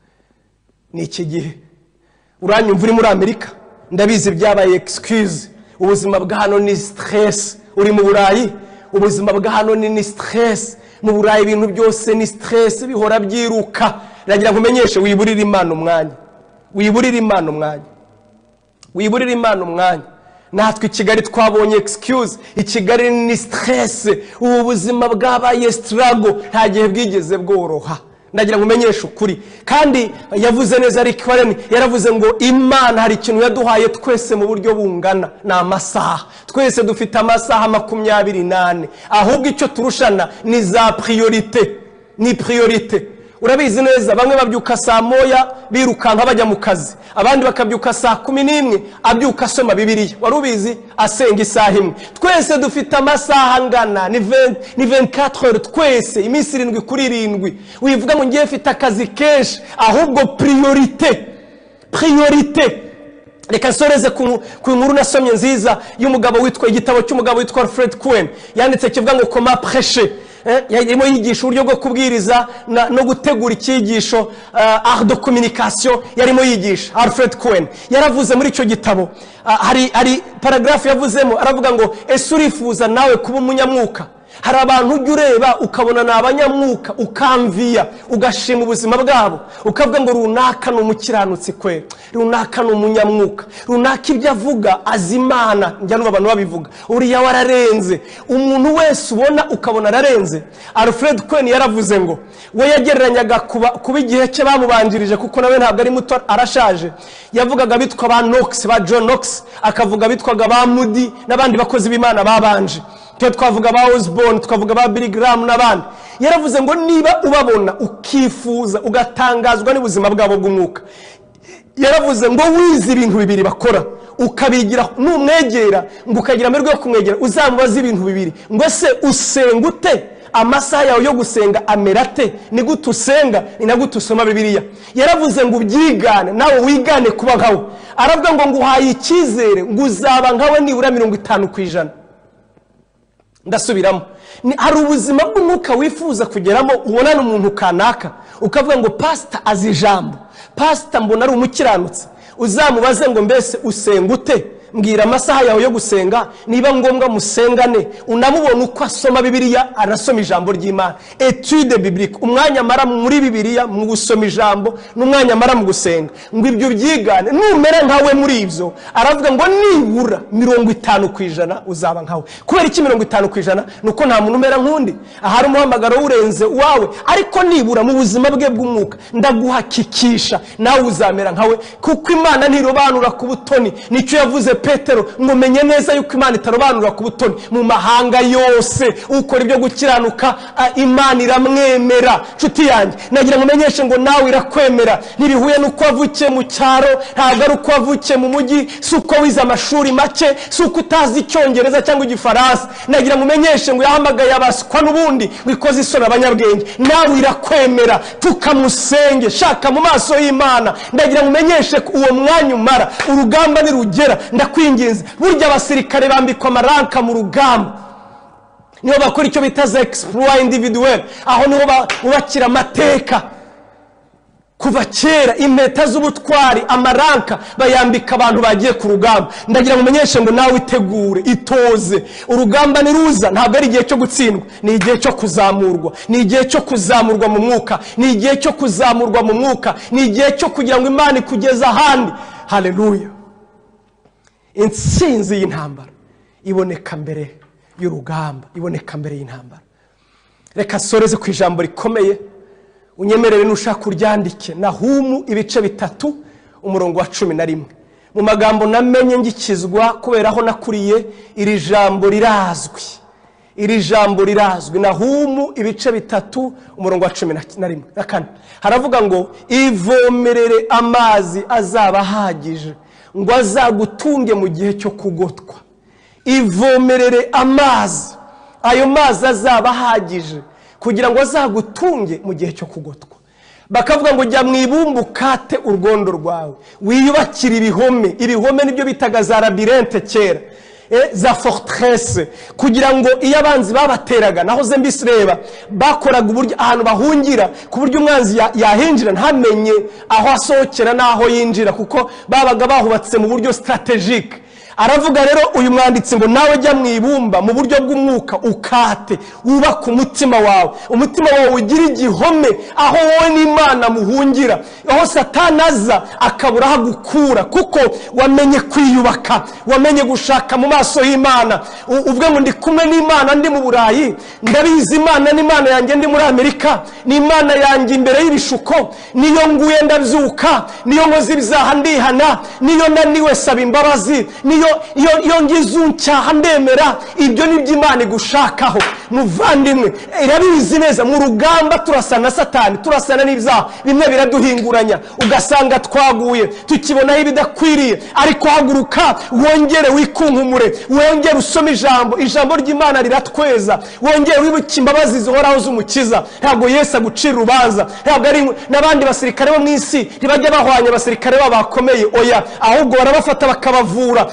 Speaker 2: ni iki gihe. Uranyumva uri muri Amerika, ndabizi byabaye excuse. Ubuzima bwa hano ni stress. Uri mu Burayi, ubuzima bwa hano ni stress. Mu Burayi ibintu byose ni stress, bihora byiruka. Nagira nkumenyeshe, wiburira Imana umwanya, wiburira Imana umwanya, wiburira Imana umwanya. Natwe Kigali twabonye excuse. Kigali ni stress. Ubu buzima bwabaye struggle, nta gihe bwigeze bworoha. Ndagira ngumenyeshe ukuri. Kandi yavuze neza Rick Warren, yaravuze ngo Imana hari ikintu yaduhaye twese mu buryo bungana, na amasaha. Twese dufite amasaha 28. Ahubwo icyo turushana ni za priorite, ni priorite. Urabizi neza, bamwe babyuka saa moya birukanka bajya mu kazi, abandi bakabyuka saa 11 abyuka asoma Bibiliya. Warubizi asenga isaha imwe. Twese dufite amasaha angana, ni 24 heures twese, iminsi 7 kuri 7. Wivuga ngo ngiye mfite akazi kenshi, ahubwo priorite, priorite. Reka nsoreze ku nkuru nasomye nziza y'umugabo witwa, igitabo cy'umugabo witwa Fred Cohen, yanditse kivuga ngo comment prêcher. Yarimo yigisha uburyo bwo kubwiriza no gutegura icyigisho, art de communication. Yarimo yigisha Alfred Cohen. Yaravuze muri icyo gitabo, hari paragraph yavuzemo, aravuga ngo ese urifuza nawe kuba umunyamwuka? Hari abantu ujya ureba ukabona ni abanyamwuka, ukamviya, ugashima ubuzima bwabo, ukavuga ngo runaka ni umukiranutsi kwe, runaka ni umunyamwuka, runaka ibyo avuga azimana. Njya numva abantu babivuga, uriya wararenze. Umuntu wese ubona ukabona ararenze. Alfred Cohen yaravuze ngo we yagereranyaga kuba igihe cye bamubanjirije, kuko nawe ntabwo ari muto, arashaje. Yavugaga bitwa ba Knox, ba John Knox, akavuga bitwaga ba Moody n'abandi bakozi b'Imana babanje. Twavuga ba Osborne, twavuga ba Billy Graham n'abandi. Yaravuze ngo niba ubabona ukifuza ugatangazwa n'ubuzima bwabo bw'umwuka, yaravuze ngo wize ibintu bibiri bakora, ukabigira n'umwegera, ngo ukagira amahirwe yo kumwegera, uzamubaza ibintu bibiri ngo ese usenga ute? Amasaha yawe yo gusenga amerate? Ni gute usenga? Ni na gute usoma Bibiliya? Yaravuze ngo ubyigane, nawe wigane kuba nkawe. Aravuga ngo nguhaye icyizere ngo uzaba nkawe nibura 50%. Ndasubiramo, hari ubuzima bw'umwuka wifuza kugeramo, ubona n'umuntu kanaka ukavuga ngo pastor azi ijambo, pastor mbona ari umukiranutsi. Uzamubaze ngo mbese usenga ute? Mbwira amasaha yawe yo gusenga, niba ngombwa musengane. Unamubona uko asoma Bibiliya, arasoma ijambo ry'Imana, etude biblique. Umwanya mara muri Bibiliya mu gusoma ijambo, n'umwanya mara mu gusenga. Ngo ibyo byigane, numera nkawe muri ibyo. Aravuga ngo nibura 50% uzaba nkawe. Kubera iki 50%? Nuko nta muntu umera nkundi, ahari umuhamagaro urenze wawe, ariko nibura mu buzima bwe bw'umwuka ndaguhakikisha nawe uzamera nkawe, kuko Imana ntirobanura ku butoni. Nicyo yavuze Petero, ngo menye neza yuko Imana itarobanura ku butoni. Mu mahanga yose ukora ibyo gukiranuka, Imana iramwemera. Nshuti yanjye, nagira ngo menyeshe ngo nawe irakwemera. Ntibihuye nuko wavukiye mu cyaro, ntabwo ari uko wavukiye mu mujyi, si uko wize amashuri make, si uko utazi Icyongereza cyangwa Igifaransa. Nagira ngo menyeshe ngo yahamagaye abaswa n'ubundi ngo ikoze isoni abanyabwenge. Nawe irakwemera, tukamusenge Shaka mu maso y'Imana. Ndagira ngo menyeshe uwo mwanya umara, urugamba nirugera, ndakwinginze. Burya abasirikare bambikwa amaranka mu rugamba, niho bakora icyo bita za exploit individuel, aho niho ubakira amateka. Kuva kera impeta z'ubutwari, amaranka bayambika abantu bagiye ku rugamba. Ndagira ngo menyeshe ngo nawe itegure, itoze. Urugamba niruza, ntabwo ari igihe cyo gutsindwa, ni igihe cyo kuzamurwa, ni igihe cyo kuzamurwa mu mwuka, ni igihe cyo kuzamurwa mu mwuka, ni igihe cyo kugira ngo Imana ikugeze ahandi. Haleluya. Intsinzi y'intambara iboneka mbere y'urugamba, iboneka mbere y'intambara. Reka soreze ku ijambo rikomeye, unyemerere nushaka uryandike. Nahumu ibice 3 umurongo wa 11. Mu magambo namenye ngikizwa kubera aho nakuriye, iri jambo rirazwi, iri jambo rirazwi. Nahumu ibice 3 umurongo wa 11. Haravuga ngo ivomerere amazi azaba ahagije, ngo azagutunge mu gihe cyo kugotwa. Ivomerere amazi, ayo mazi azaba ahagije kugira ngo azagutunge mu gihe cyo kugotwa. Bakavuga ngo jya mu ibumba ukate urwondo rwawe, wiyubakira ibihome nibyo bitaga za labyrinthe kera, za fortresse, kugira ngo iyo abanzi babateraga naho ze mbisireba bakoraga uburyo ahantu bahungira ku buryo umwanzi yahinjira ntamenye aho asohokera naho yinjira, kuko babaga bahubatse mu buryo strategique. Aravuga rero uyu mwanditsi ngo nawe jya mu ibumba mu buryo bw'umwuka ukate, wubaka umutima wawe ugira igihome aho wowe n'Imana muhungira, aho Satani aza akabura aho agukura, kuko wamenye kwiyubaka, wamenye gushaka mu maso y'Imana. Uvuga ngo ndi kumwe n'Imana ndi mu Burayi, ndabizi Imana n'Imana yanjye ndi muri Amerika, n'Imana yanjye imbere y'ibishuko, niyo nguye ndabyuka, niyo nkoze ibizaha ndihana, niyo naniwe saba imbabazi, iyo ngizuncaha ndemera. Ibyo ni by'Imana igushakaho muvandimwe. Irabizi neza mu rugamba turasana Satani, turasana n'ibyaha bimwe biraduhinguranya, ugasanga twaguye tukibonaho ibidakwiriye. Ariko haguruka wongere wikunkumure, wongere usome ijambo ry'Imana riratweza, wongere wibuke imbabazi zihoraho z'Umukiza. Ntabwo Yesu agucira urubanza, ntabwo ari n'abandi basirikare bo mu isi ntibajya bahwanya abasirikare babakomeye, oya, ahubwo barabafata bakabavura,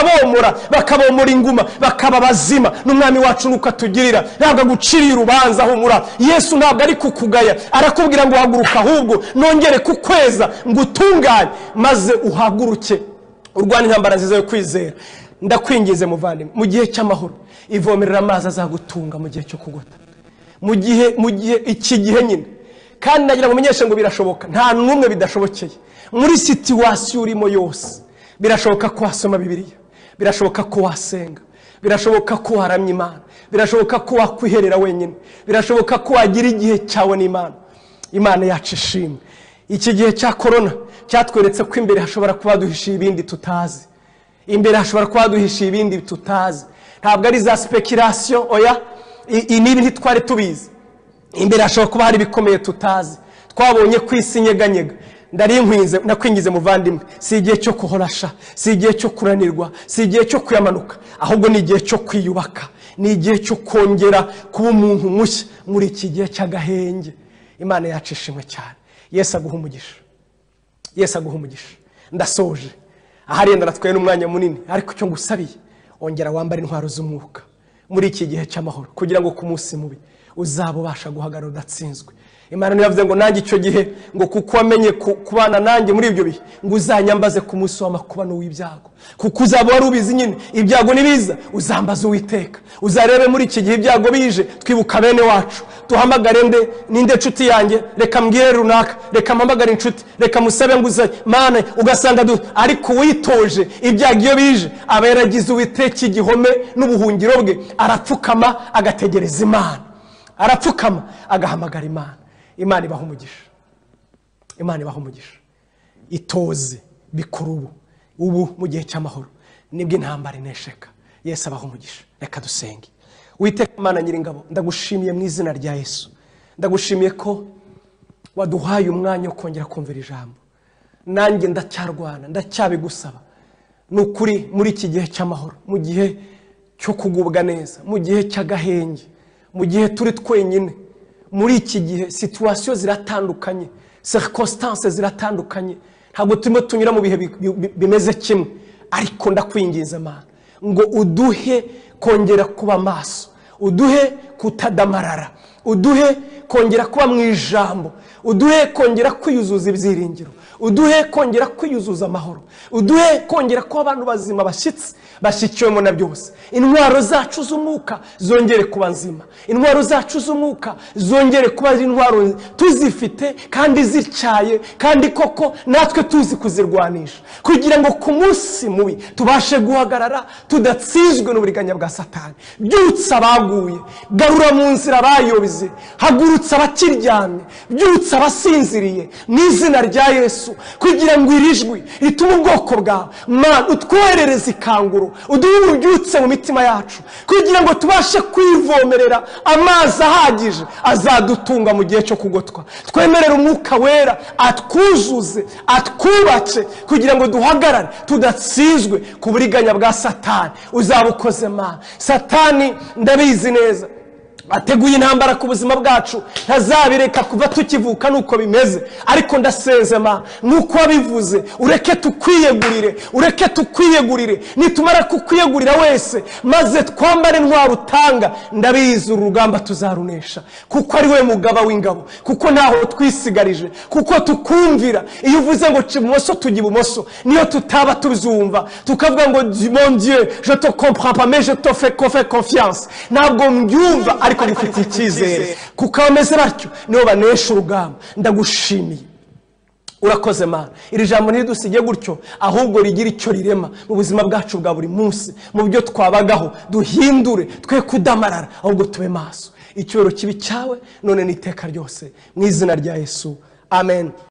Speaker 2: bakabomora inguma, bakaba bazima. N'Umwami wacu nuko atugirira, ntabwo aguciriye urubanza. Humura, Yesu ntabwo ari kukugaya, arakubwira ngo haguruka, ahubwo nongere kukweza ngo utunganye, maze uhaguruke urwane intambara nziza yo kwizera. Ndakwingize muvandimwe, mu gihe cy'amahoro ivomerera amazi azagutunga mu gihe cyo kugota, mu gihe iki gihe nyine. Kandi nagira ngo menyeshe ngo birashoboka, nta numwe bidashobokeye. Muri situation urimo yose birashoboka ko wasoma Bibiliya, birashoboka ko wasenga, birashoboka ko waramya Imana, birashoboka ko wakwiherera wenyine, birashoboka ko wagira igihe cyawe n'Imana. Imana yacu ishimwe. Iki gihe cya corona cyatweretse ko imbere hashobora kuba duhishiye ibindi tutazi, imbere hashobora kuba duhishiye ibindi tutazi. Ntabwo ari za speculation, oya, nibi ntitwari tubizi. Imbere hashobora kuba hari bikomeye tutazi. Twabonye kwisinyeganyega. Nakwingize muvandimwe, si igihe cyo kuhorasha, si igihe cyo kuranirwa, si igihe cyo kuyamanuka, ahubwo ni igihe cyo kwiyubaka, ni igihe cyo kongera kuba umuntu mushya muri iki gihe cy'agahenge. Imana yacu ishimwe cyane. Yesu aguha umugisha, Yesu aguha umugisha. Ndasoje ahari ndaratwaye n'umwanya munini, ariko cyo ngusabiye ongera wambara intwaro z'umwuka muri iki gihe cy'amahoro, kugira ngo ku munsi mubi uzabubasha guhagarara udatsinzwe. Imana niyo yavuze ngo nanjye icyo gihe ngo kuko wamenye kubana nanjye muri ibyo bihe ngo uzanyambaze ku munsi w'amakuba n'uw'ibyago, kuko uzaba wari ubizi nyine ibyago nibiza uzambaza Uwiteka. Uzarebe muri iki gihe ibyago bije, twibuka bene wacu, tuhamagare ninde nshuti yanjye, reka mbwire runaka, reka mpamagare inshuti, reka musabe nguza Mana, ugasanga ariko witoje ibyago iyo bije aba yaragize Uwiteka igihome n'ubuhungiro bwe, arapfukama agategereza Imana, arapfukama agahamagara Imana. Imana ibaha umugisha, Imana ibaha umugisha. Itoze bikuru ubu mu gihe cy'amahoro nibwo intambara inesheka. Yesu abaha umugisha. Reka dusenge. Uwiteka Imana Nyiringabo, ndagushimiye mu izina rya Yesu. Ndagushimiye ko waduhaye umwanya wo kongera kumvira ijambo. Nanjye ndacyarwana, ndacyabigusaba. Nukuri muri iki gihe cy'amahoro, mu gihe cyo kugubwa neza, mu gihe cy'agahenge, mu gihe turi twenyine, muri iki gihe situation ziratandukanye, circonstances ziratandukanye, ntabwo turimo tunyura mu bihe bimeze kimwe. Ariko ndakwingiza Mana ngo uduhe kongera kuba maso, uduhe kutadamarara, uduhe kongera kuba mu ijambo, uduhe kongera kwiyuzuza ibyiringiro, uduhe kongera kwiyuzuza amahoro, uduhe kongera kuba abantu bazima bashyitsi, bashyikiwemo na byose. Intwaro zacu z'umwuka zongere kuba nzima, intwaro zacu z'umwuka zongere kuba ari intwaro tuzifite kandi zicyaye, kandi koko natwe tuzi kuzirwanisha, kugira ngo ku munsi mubi tubashe guhagarara tudatsizwe n'uburiganya bwa Satani. Byutsa abaguye, garura mu nzira bayobize, hagurutsa abakiryamye, byutsa abasinziriye mu izina rya Yesu, kugira ngo irijwi ritume ubwoko bwawe Mana utwoherereze ikanguro, uduhe ububyutse mu mitima yacu, kugira ngo tubashe kwivomerera amazi ahagije azadutunga mu gihe cyo kugotwa. Twemerere umwuka wera atwuzuze, atwubace, kugira ngo duhagarare tudatsizwe ku buriganya bwa Satani. Uzabukoze Mana. Satani ndabizi neza ateguye intambara ku buzima bwacu ntazabireka kuva tukivuka nuko bimeze ariko ndasezema nuko wabivuze ureke tukwiyegurire nitumara kukwiyegurira wese maze twambare intwaro utanga ndabizi urugamba tuzarunesha kuko ari we mugaba w'ingabo kuko ntaho twisigarije kuko tukumvira iyo uvuze ngo ibumoso tujya ibumoso niyo tutaba tuzumva tukavuga ngo mon Dieu je te comprends pas mais je te fais confiance ntabwo mbyumva ariko ngufitiye icyizere kuko bameze batyo nibo banesha urugamba ndagushimiye urakoze Mana iri jambo ntidusige gutyo ahubwo rigira icyo rirema mu buzima bwacu bwa buri munsi mu byo twabagaho duhindure twe kudamarara ahubwo tube maso icyubahiro kibi cyawe none n'iteka ryose mu izina rya Yesu amen.